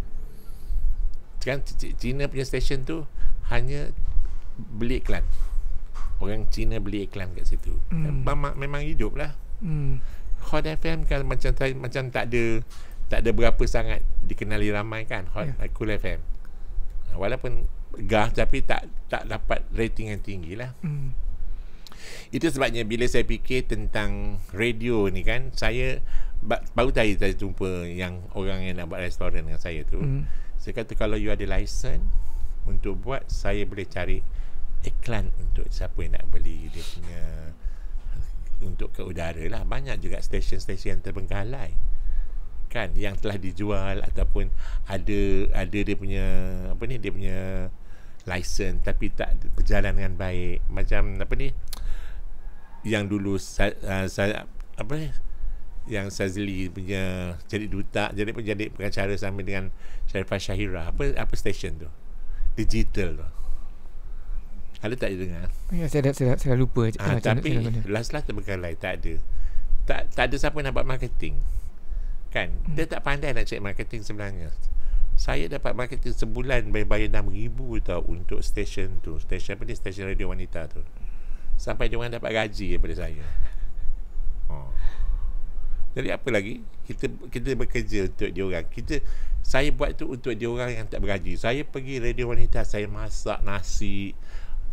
Kan Cina punya stesen tu hanya beli iklan. Orang Cina beli iklan kat situ. Mm. Memang memang hidup lah. Mm. Hot F M kan macam macam tak ada tak ada berapa sangat dikenali ramai kan. Hot yeah. Cool F M. Walaupun gah tapi tak tak dapat rating yang tinggi lah. Mm. Itu sebabnya bila saya fikir tentang radio ni kan, saya baru tadi saya jumpa yang orang yang nak buat restoran dengan saya tu. Mm. Saya kata kalau you ada license untuk buat, saya boleh cari iklan untuk siapa yang nak beli dia punya untuk ke udara lah. Banyak juga stesen-stesen yang terbengkalai kan, yang telah dijual ataupun ada ada dia punya apa ni, dia punya license tapi tak berjalan dengan baik. Macam apa ni yang dulu saya, uh, saya apa ni yang Sazli punya jadi duta, jadi menjadi pengacara sama dengan Sharifah Syahira. Apa apa stesen tu? Digital tu. Ada tak dengar? Ya, saya dah, saya, saya dah lupa. Ha, tapi last-last terbengkalai, tak ada. Tak tak ada siapa nak buat marketing. Kan? Hmm. Dia tak pandai nak cek marketing sebenarnya. Saya dapat marketing sebulan bayar enam ribu tau untuk stesen tu. Stesen apa ni? Stesen Radio Wanita tu. Sampai dia orang dapat gaji daripada saya. Oh. Jadi apa lagi? Kita kita bekerja untuk dia orang. Kita saya buat tu untuk dia orang yang tak bergaji. Saya pergi Radio Wanita, saya masak nasi,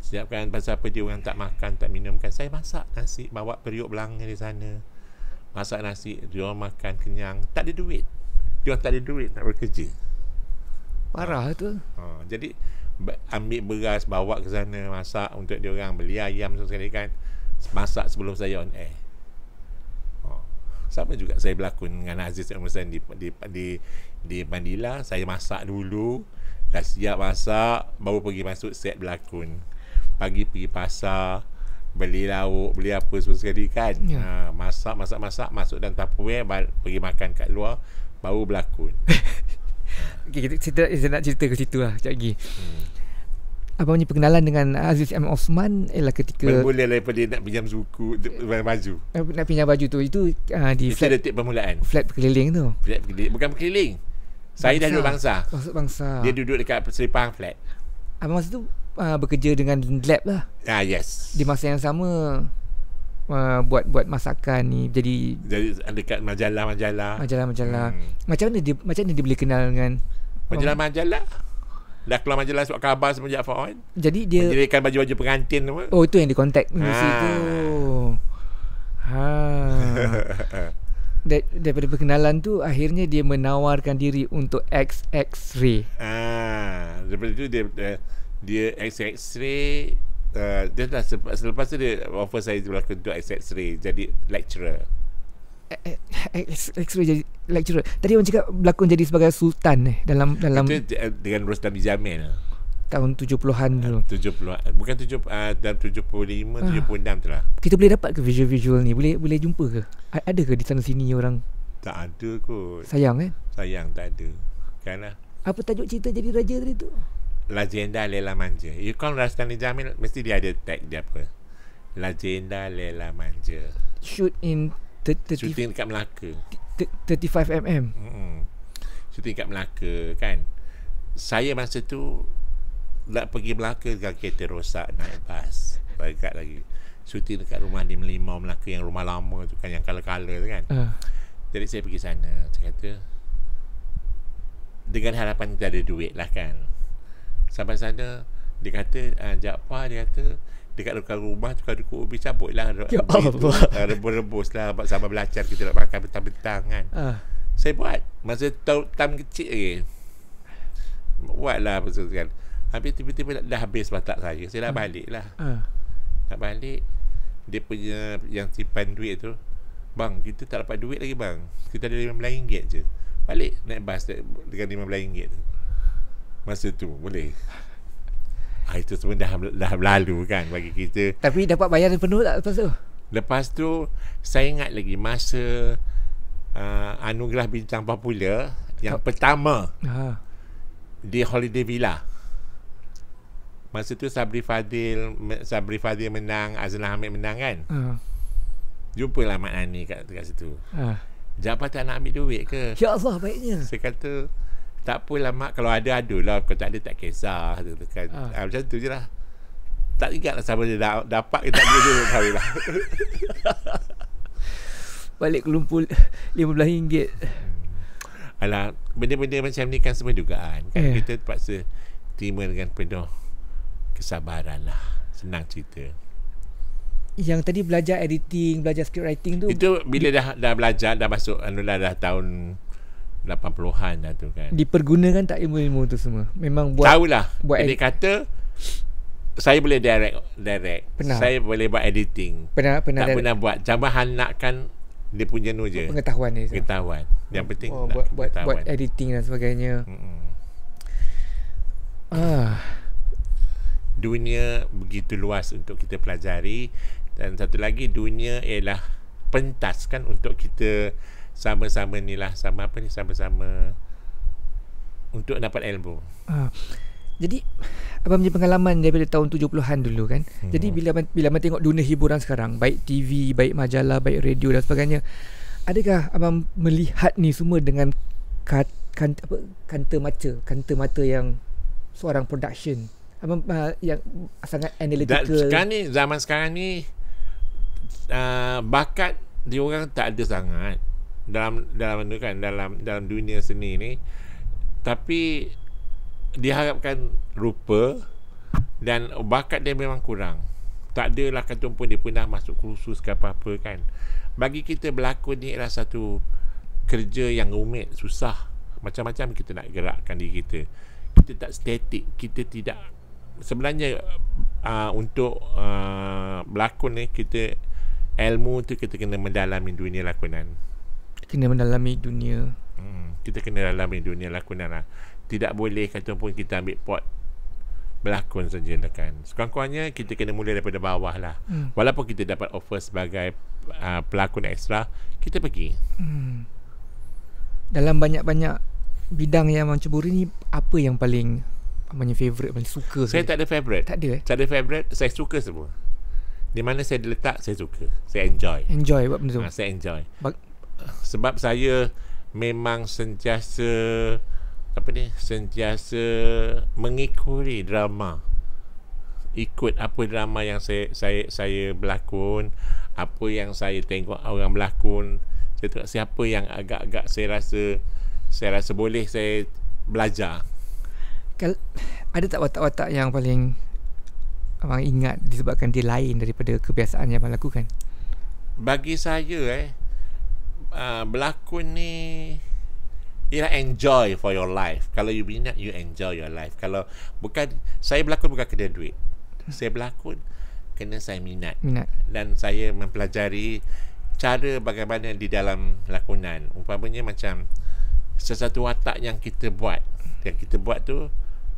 Siapkan pasal apa dia orang tak makan, tak minum kan. Saya masak nasi, bawa periuk belanga di sana. Masak nasi, dia orang makan kenyang. Tak ada duit. Dia orang tak ada duit nak bekerja. Parah ha. tu. Ha. Jadi ambil beras, bawa ke sana, masak untuk dia orang, beli ayam sekali kan. Masak sebelum saya on air. Ha. Sama juga saya berlakon dengan Aziz Emerson di di di, di Mandila. Saya masak dulu, dah siap masak, baru pergi masuk set berlakon. Pagi pergi pasar, beli lauk, beli apa semua sekali kan. Ya. Ha, masak, masak, masak, masuk dalam Tupperware, pergi makan kat luar, baru berlakon. Okay, kita, kita, kita nak cerita ke situ lah sekejap lagi. Hmm. Abang punya perkenalan dengan Aziz M. Osman ialah ketika bermula daripada dia nak pinjam suku, baju. Nak pinjam baju tu, itu uh, di itu flat, detik permulaan. Flat berkeliling tu. Flat berkeliling, bukan berkeliling. Saya bangsa. Dah duduk bangsa. Maksud bangsa. Dia duduk dekat Seripahang flat. Abang masa tu uh, bekerja dengan lab lah. Ah, yes. Di masa yang sama uh, buat buat masakan ni, jadi jadi dekat majalah-majalah. Majalah-majalah. Hmm. Macam mana dia macam mana dia boleh kenal dengan majalah-majalah? Dah keluar majalah Surat Khabar semenjak Fa'on. Jadi dia menjadikan baju-baju pengantin tu. Oh, itu yang di kontak di situ. Ha. Dar- daripada perkenalan tu akhirnya dia menawarkan diri untuk X X-ray. Ah, daripada tu dia dia, dia X X-ray. Uh, dia dah selepas, selepas tu dia offer saya berlakon untuk X X-ray jadi lecturer. X-ray jadi lecturer. Tadi orang cakap berlakon jadi sebagai sultan eh dalam dalam itu dengan Rostam Jamil tahun tujuh puluhan dulu. tujuh puluhan bukan tujuh uh, dalam tujuh puluh lima ah. tujuh puluh enam tu lah. Kita boleh dapat ke visual-visual ni? Boleh boleh jumpa ke? Ada ke di sana sini orang? Tak ada kot. Sayang kan? Sayang tak ada. Kan lah. Apa tajuk cerita jadi raja tadi tu? Legenda Lela Manja. You call Rostam Jamil mesti dia ada tag dia apa? Legenda Lela Manja. Shoot in shooting dekat Melaka thirty-five millimeter. Hmm. Shooting dekat Melaka kan. Saya masa tu nak pergi Melaka dengan kereta rosak, naik bas dekat lagi. Shooting dekat rumah di Melimau Melaka, yang rumah lama tu kan, yang colour-colour tu kan. uh. Jadi saya pergi sana. Saya kata dengan harapan kita ada duit lah kan. Sampai sana dia kata uh, Jaafar, dia kata dekat dekat rumah tu kalau dukuk ubi cabut lah. Ya Allah. Rebus-rebus lah sama belacan kita nak makan petang-petang kan. uh. Saya buat masa tam kecil lagi. Buat lah betul kan. Habis tiba-tiba dah habis batak saya. Saya dah uh. balik lah. uh. Nak balik, dia punya yang simpan duit tu, bang, kita tak dapat duit lagi bang, kita ada lima belas ringgit je. Balik naik bas dengan lima belas ringgit tu. Masa tu boleh. Ah, itu semua dah, dah berlalu kan bagi kita. Tapi dapat bayaran penuh tak lepas tu? Lepas tu saya ingat lagi masa uh, anugerah bintang popular yang oh. pertama ha. di Holiday Villa. Masa tu Sabri Fadil Sabri Fadil menang, Azlan Hamid menang kan. ha. Jumpalah Mak Nani kat, kat situ. ha. Jaafar tak nak ambil duit ke? Ya Allah, baiknya. Saya kata tak apalah mak, kalau ada ada lah, kalau tak ada tak kisah tu kan. Ha. Ha, macam tu je lah. Tak ingat lah sama dia dah, dapat ke tak dia dulu tahu lah. Balik kelumpul lima belas ringgit. hmm. Alah, benda-benda macam ni kan semua dugaan kan. eh. Kita terpaksa terima dengan penuh kesabaran lah. Senang cerita. Yang tadi belajar editing, belajar script writing tu, itu bila dah dah belajar, dah masuk anulah dah tahun lapan puluhan dah tu kan. Dipergunakan tak ilmu-ilmu tu semua? Memang buat tahulah. Buat dia kata saya boleh direct direct. Pernah. Saya boleh buat editing. Pernah pernah tak pernah buat. Jambahan nakkan dia punya nu je. Pengetahuan ni. Pengetahuan. Yang penting oh, buat buat, buat editing dan sebagainya. Hmm. Ah. Dunia begitu luas untuk kita pelajari, dan satu lagi dunia ialah pentas kan untuk kita sama-sama ni lah, sama apa ni, sama-sama untuk dapat ilmu. Ah. Jadi abang punya pengalaman daripada tahun tujuh puluhan dulu kan. Hmm. Jadi bila bila abang tengok dunia hiburan sekarang, baik T V, baik majalah, baik radio dan sebagainya, adakah abang melihat ni semua dengan kat, kan, apa, kanta mata, kanta mata yang seorang production? Abang uh, yang sangat analytical. Dan sekarang ni, zaman sekarang ni uh, bakat dia orang tak ada sangat dalam dalam kan dalam dalam dunia seni ni, tapi diharapkan rupa Dan bakat dia memang kurang. Tak adalah kata pun dia pernah masuk kursus ke apa-apa kan. Bagi kita berlakon ni adalah satu kerja yang rumit, susah. Macam-macam kita nak gerakkan diri kita. Kita tak statik, kita tidak sebenarnya uh, untuk uh, berlakon ni kita ilmu tu kita kena mendalami dunia lakonan. Kena mendalami dunia. Hmm, kita kena dalami dunia lakonan lah. Tidak boleh kata pun kita ambil pot berlakon saja lah kan. Sekurang-kurangnya kita kena mula daripada bawah lah. Hmm. Walaupun kita dapat offer sebagai uh, pelakon ekstra, kita pergi. Hmm. Dalam banyak-banyak bidang yang Abang ceburi ni, apa yang paling Abangnya favourite, paling suka? Saya tak ada favourite. Tak ada eh? Tak ada favourite, saya suka semua. Di mana saya diletak, saya suka. Saya enjoy. Enjoy buat benda tu? Ha, saya enjoy. Bag- Sebab saya memang sentiasa apa ni, sentiasa mengikuti drama. Ikut apa drama yang saya saya saya berlakon, apa yang saya tengok orang berlakon. Saya tengok siapa yang agak-agak saya rasa saya rasa boleh saya belajar. Kal- ada tak watak-watak yang paling abang ingat disebabkan dia lain daripada kebiasaan yang abang lakukan? Bagi saya eh uh, berlakon ni ialah enjoy for your life. Kalau you minat, you enjoy your life. Kalau bukan, saya berlakon bukan kena duit. Saya berlakon kena saya minat. Minat. Dan saya mempelajari cara bagaimana di dalam lakonan. Umpamanya macam sesuatu watak yang kita buat, yang kita buat tu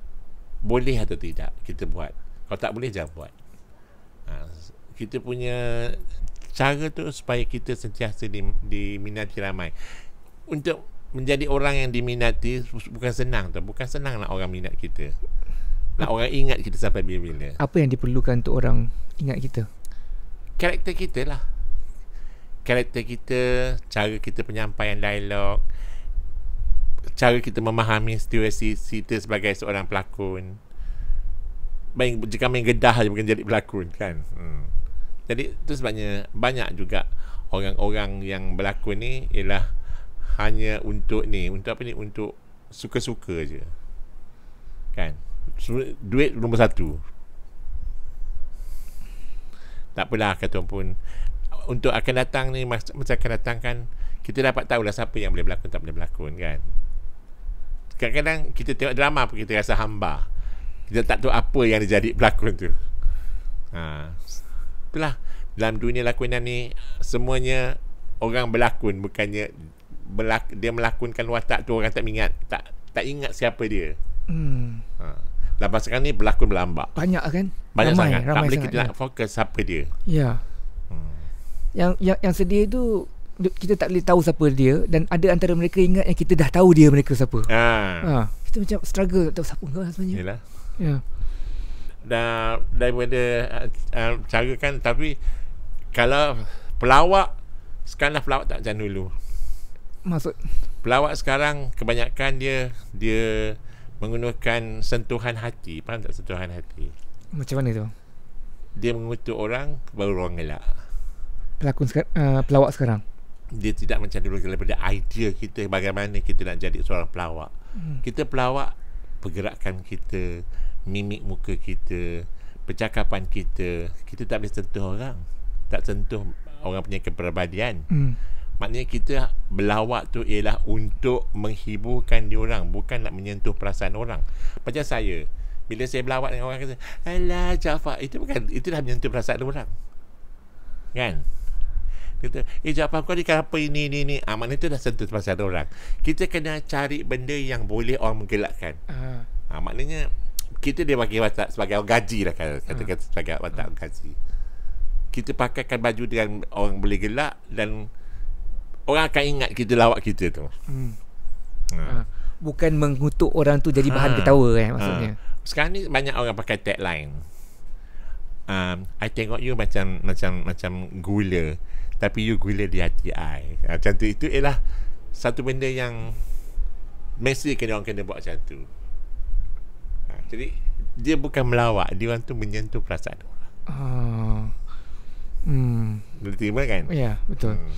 boleh atau tidak kita buat. Kalau tak boleh, jangan buat. Ha, kita punya cara tu supaya kita sentiasa diminati ramai. Untuk menjadi orang yang diminati bukan senang tu. Bukan senang nak orang minat kita, nak orang ingat kita sampai bila-bila. Apa yang diperlukan untuk orang ingat kita? Karakter kita lah. Karakter kita, cara kita penyampaian dialog, cara kita memahami situasi kita sebagai seorang pelakon. Main, jika main gedah je bukan jadi pelakon kan. hmm. Jadi tu sebabnya banyak juga orang-orang yang berlakon ni ialah hanya untuk ni, untuk apa ni, untuk suka-suka je kan. Duit nombor satu. Tak apalah kata pun, untuk akan datang ni, masa akan datang kan, kita dapat tahulah siapa yang boleh berlakon, tak boleh berlakon kan. Kadang-kadang kita tengok drama pun kita rasa hamba, kita tak tahu apa yang jadi pelakon tu. Ha, itulah dalam dunia lakonan ni, semuanya orang berlakon, bukannya Belak- dia melakonkan watak tu orang tak ingat, tak tak ingat siapa dia. Hmm. Ha. Lepas sekarang ni berlakon berlambak. Banyak kan? Banyak ramai, sangat. Ramai tak boleh sangat, kita ya. nak fokus siapa dia. Ya. Hmm. Yang yang yang sedih tu kita tak boleh tahu siapa dia, dan ada antara mereka ingat yang kita dah tahu dia mereka siapa. Ha. ha. Kita macam struggle tak tahu siapa kau sebenarnya. Yalah. Ya. Dan daripada uh, cara kan, tapi kalau pelawak sekarang dah pelawak tak macam dulu. Maksud pelawak sekarang kebanyakan dia dia menggunakan sentuhan hati. Faham tak sentuhan hati? Macam mana tu? Dia mengutuk orang baru orang gelak. Pelakon seka- uh, pelawak sekarang dia tidak macam dulu daripada idea kita bagaimana kita nak jadi seorang pelawak. Hmm. Kita pelawak, pergerakan kita, mimik muka kita, percakapan kita, kita tak boleh sentuh orang, tak sentuh orang punya kepribadian. Hmm. Maknanya kita berlawak tu ialah untuk menghiburkan diorang, bukan nak menyentuh perasaan orang. Macam saya, bila saya berlawak dengan orang kata, alah Jaafar, itu bukan, itu dah menyentuh perasaan orang kan. Kita, eh Jaafar kau ni kenapa ini, ini, ini. Ah, maknanya itu dah sentuh perasaan orang. Kita kena cari benda yang boleh orang menggelakkan. uh. ah, Maknanya kita dia bagi watak sebagai orang gaji lah, katakan uh. sebagai watak uh. gaji. Kita pakaikan baju dengan orang boleh gelak, dan orang akan ingat kita lawak kita tu. Hmm. Ha. Ha. Bukan mengutuk orang tu jadi bahan ha. ketawa kan maksudnya. Ha. Sekarang ni banyak orang pakai tagline. Um, I tengok you macam macam macam gula, tapi you gula di hati I. Macam tu, itu ialah satu benda yang mesti kena orang kena buat macam tu. Ha. Jadi dia bukan melawak, dia orang tu menyentuh perasaan orang. Oh. Hmm. Boleh terima kan? Ya, betul. Hmm.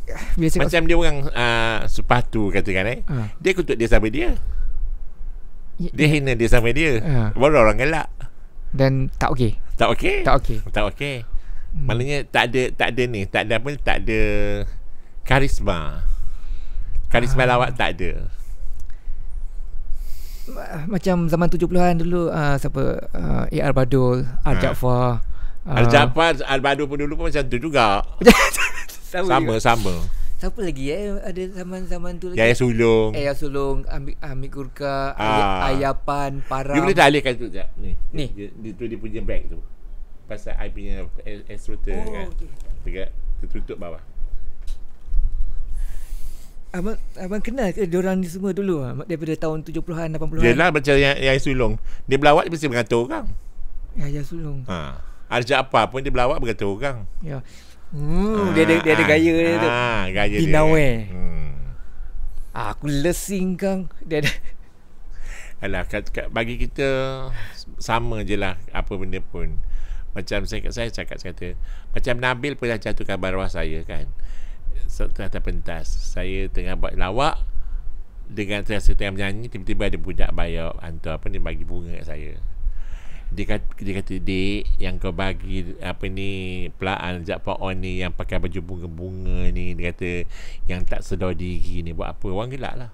Macam dia orang uh, sepatu katakan eh. Uh. Dia kutuk dia siapa dia? Dia hina dia sama dia. Ha. Baru orang gelak. Dan tak okey. Tak okey. Tak okey. Tak okey. Hmm. Maknanya tak ada tak ada ni, tak ada apa, tak ada karisma. Karisma ah. lawak tak ada. Macam zaman tujuh puluhan dulu, uh, siapa uh, A R Badul, Ar Jaafar. Ha. Ar Jaafar, uh, Ar Badul pun dulu pun macam tu juga. sama sama, sama. Siapa lagi eh ada zaman-zaman tu lagi? Yaya Sulong. Yaya Sulong, Amik Amik Gurka, ah. Ayapan, Param. Dia boleh tak alihkan tu sekejap ni. Ni. Dia, dia, dia, dia punya bag tu. Pasal I punya extruder oh, kan. Okey. Dekat tertutup bawah. Abang, abang kenal ke diorang ni semua dulu daripada tahun tujuh puluhan, lapan puluhan? Yelah macam yang, yang Sulong. Dia berlawak dia mesti beratur orang. Ya, ya Sulong. Ha. Arja apa pun dia berlawak beratur orang. Ya. Hmm, ha, dia ada dia ada gaya dia tu. Ha, gaya dia. Binawe. Hmm. Aku lesing kang. Dia ada. Alah, kat, kat, bagi kita sama je lah apa benda pun. Macam saya, saya cakap kata, macam Nabil pernah jatuhkan maruah saya kan. Setelah pentas, saya tengah buat lawak dengan terasa tengah menyanyi, tiba-tiba ada budak bayar hantar apa ni, bagi bunga kat saya. Dia kata, dia kata Dek, yang kau bagi apa ni pelaan Jaafar On ni yang pakai baju bunga-bunga ni, dia kata yang tak sedar diri ni buat apa? Orang gelak lah.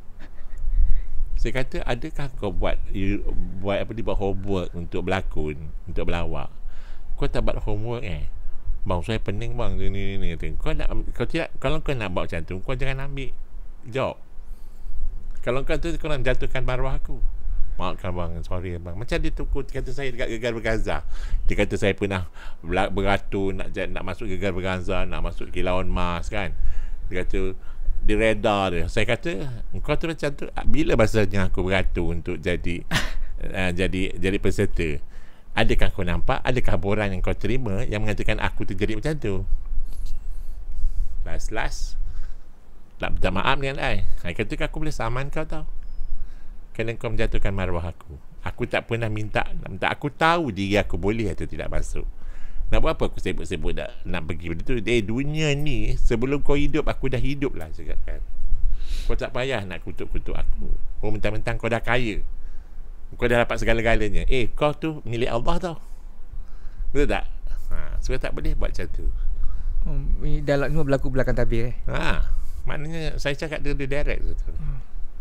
Saya kata, adakah kau buat buat apa ni, buat homework untuk berlakon, untuk berlawak? Kau tak buat homework eh? Bang, saya pening bang ni ni ni. Kau nak, kau tidak, kalau kau nak buat macam tu, kau jangan ambil job. Kalau kau tu kau nak jatuhkan maruah aku. Maafkan bang, sorry bang. Macam dia tu kata saya dekat Gegar Berganza. Dia kata saya pernah beratur nak nak masuk Gegar Berganza, nak masuk Kilauan Mas kan. Dia kata dia reda dia. Saya kata, kau tu macam tu, bila masanya aku beratur untuk jadi uh, jadi jadi peserta? Adakah kau nampak, adakah boran yang kau terima yang mengatakan aku tu jadi macam tu? Last-last nak minta maaf dengan I. I kata aku boleh saman kau tau, kerana kau menjatuhkan maruah aku. Aku tak pernah minta, nak minta. Aku tahu diri aku boleh atau tidak masuk. Nak buat apa aku sebut-sebut nak, nak pergi benda tu? Eh, dunia ni sebelum kau hidup, aku dah hidup lah cakap kan. Kau tak payah nak kutuk-kutuk aku. Oh, mentang-mentang kau dah kaya, kau dah dapat segala-galanya. Eh, kau tu milik Allah tau. Betul tak? Ha, so tak boleh buat macam tu. Oh, ini dalam semua berlaku belakang tabir eh. Ha, maknanya saya cakap dia, dia direct tu. Hmm.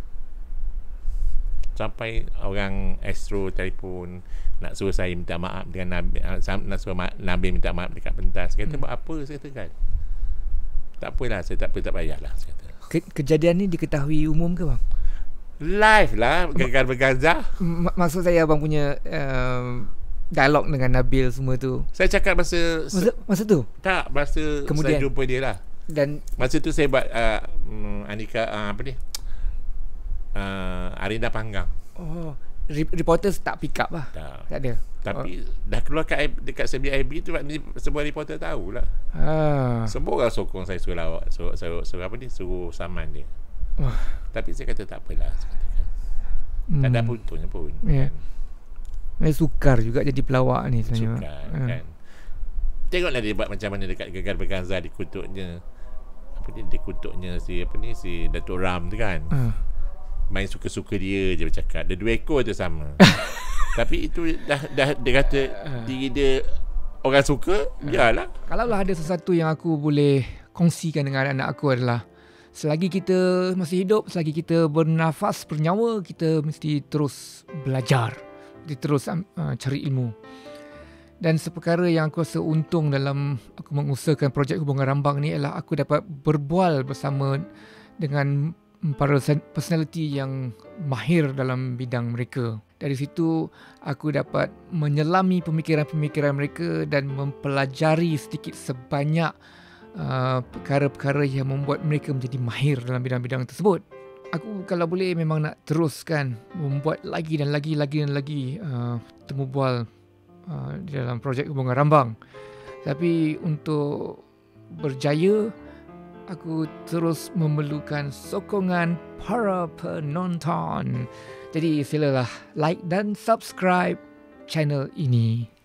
Sampai orang Astro telefon nak suruh saya minta maaf dengan Nabil, nak suruh ma- Nabil minta maaf dekat pentas. Kata hmm. buat apa? Saya kata kan, tak apalah, saya tak apa, tak payahlah. Saya kata. Ke- kejadian ni diketahui umum ke bang? Live lah, Gegar Berganza. M- maksud saya abang punya uh, dialog dengan Nabil semua tu. Saya cakap masa Masa, masa tu? Tak, masa kemudian saya jumpa dia lah. Dan masa tu saya buat uh, um, Anika uh, apa ni uh, Arinda Panggang. Oh, reporters tak pick up lah. Tak, tak ada. Tapi oh. dah keluar kat, dekat C B I B tu, semua reporter tahulah. Ah. Semua orang sokong saya suruh lawak, suruh, suruh, suruh apa ni, suruh saman dia. Oh. Tapi saya kata tak apalah, saya kata, hmm. tak ada apa untungnya pun. Yeah. Kan? Sukar juga jadi pelawak ni sebenarnya. Sukar uh. kan. Tengoklah dia buat macam mana dekat Gegar Berganza, dikutuknya apa ni, dikutuknya si apa ni, si Datuk Ram tu kan. Uh. Main suka-suka dia je bercakap. Dia dua ekor tu sama. Tapi itu dah dah dia kata uh. diri dia orang suka, uh. biarlah. Kalau lah ada sesuatu yang aku boleh kongsikan dengan anak-anak aku adalah, selagi kita masih hidup, selagi kita bernafas, bernyawa, kita mesti terus belajar, mesti terus uh, cari ilmu. Dan seperkara yang aku rasa untung dalam aku mengusahakan projek Hubungan Rambang ni adalah aku dapat berbual bersama dengan para personality yang mahir dalam bidang mereka. Dari situ aku dapat menyelami pemikiran-pemikiran mereka dan mempelajari sedikit sebanyak Uh, perkara-perkara yang membuat mereka menjadi mahir dalam bidang-bidang tersebut. Aku kalau boleh memang nak teruskan membuat lagi dan lagi lagi dan lagi uh, temu bual uh, dalam projek Hubungan Rambang. Tapi untuk berjaya, aku terus memerlukan sokongan para penonton. Jadi silalah like dan subscribe channel ini.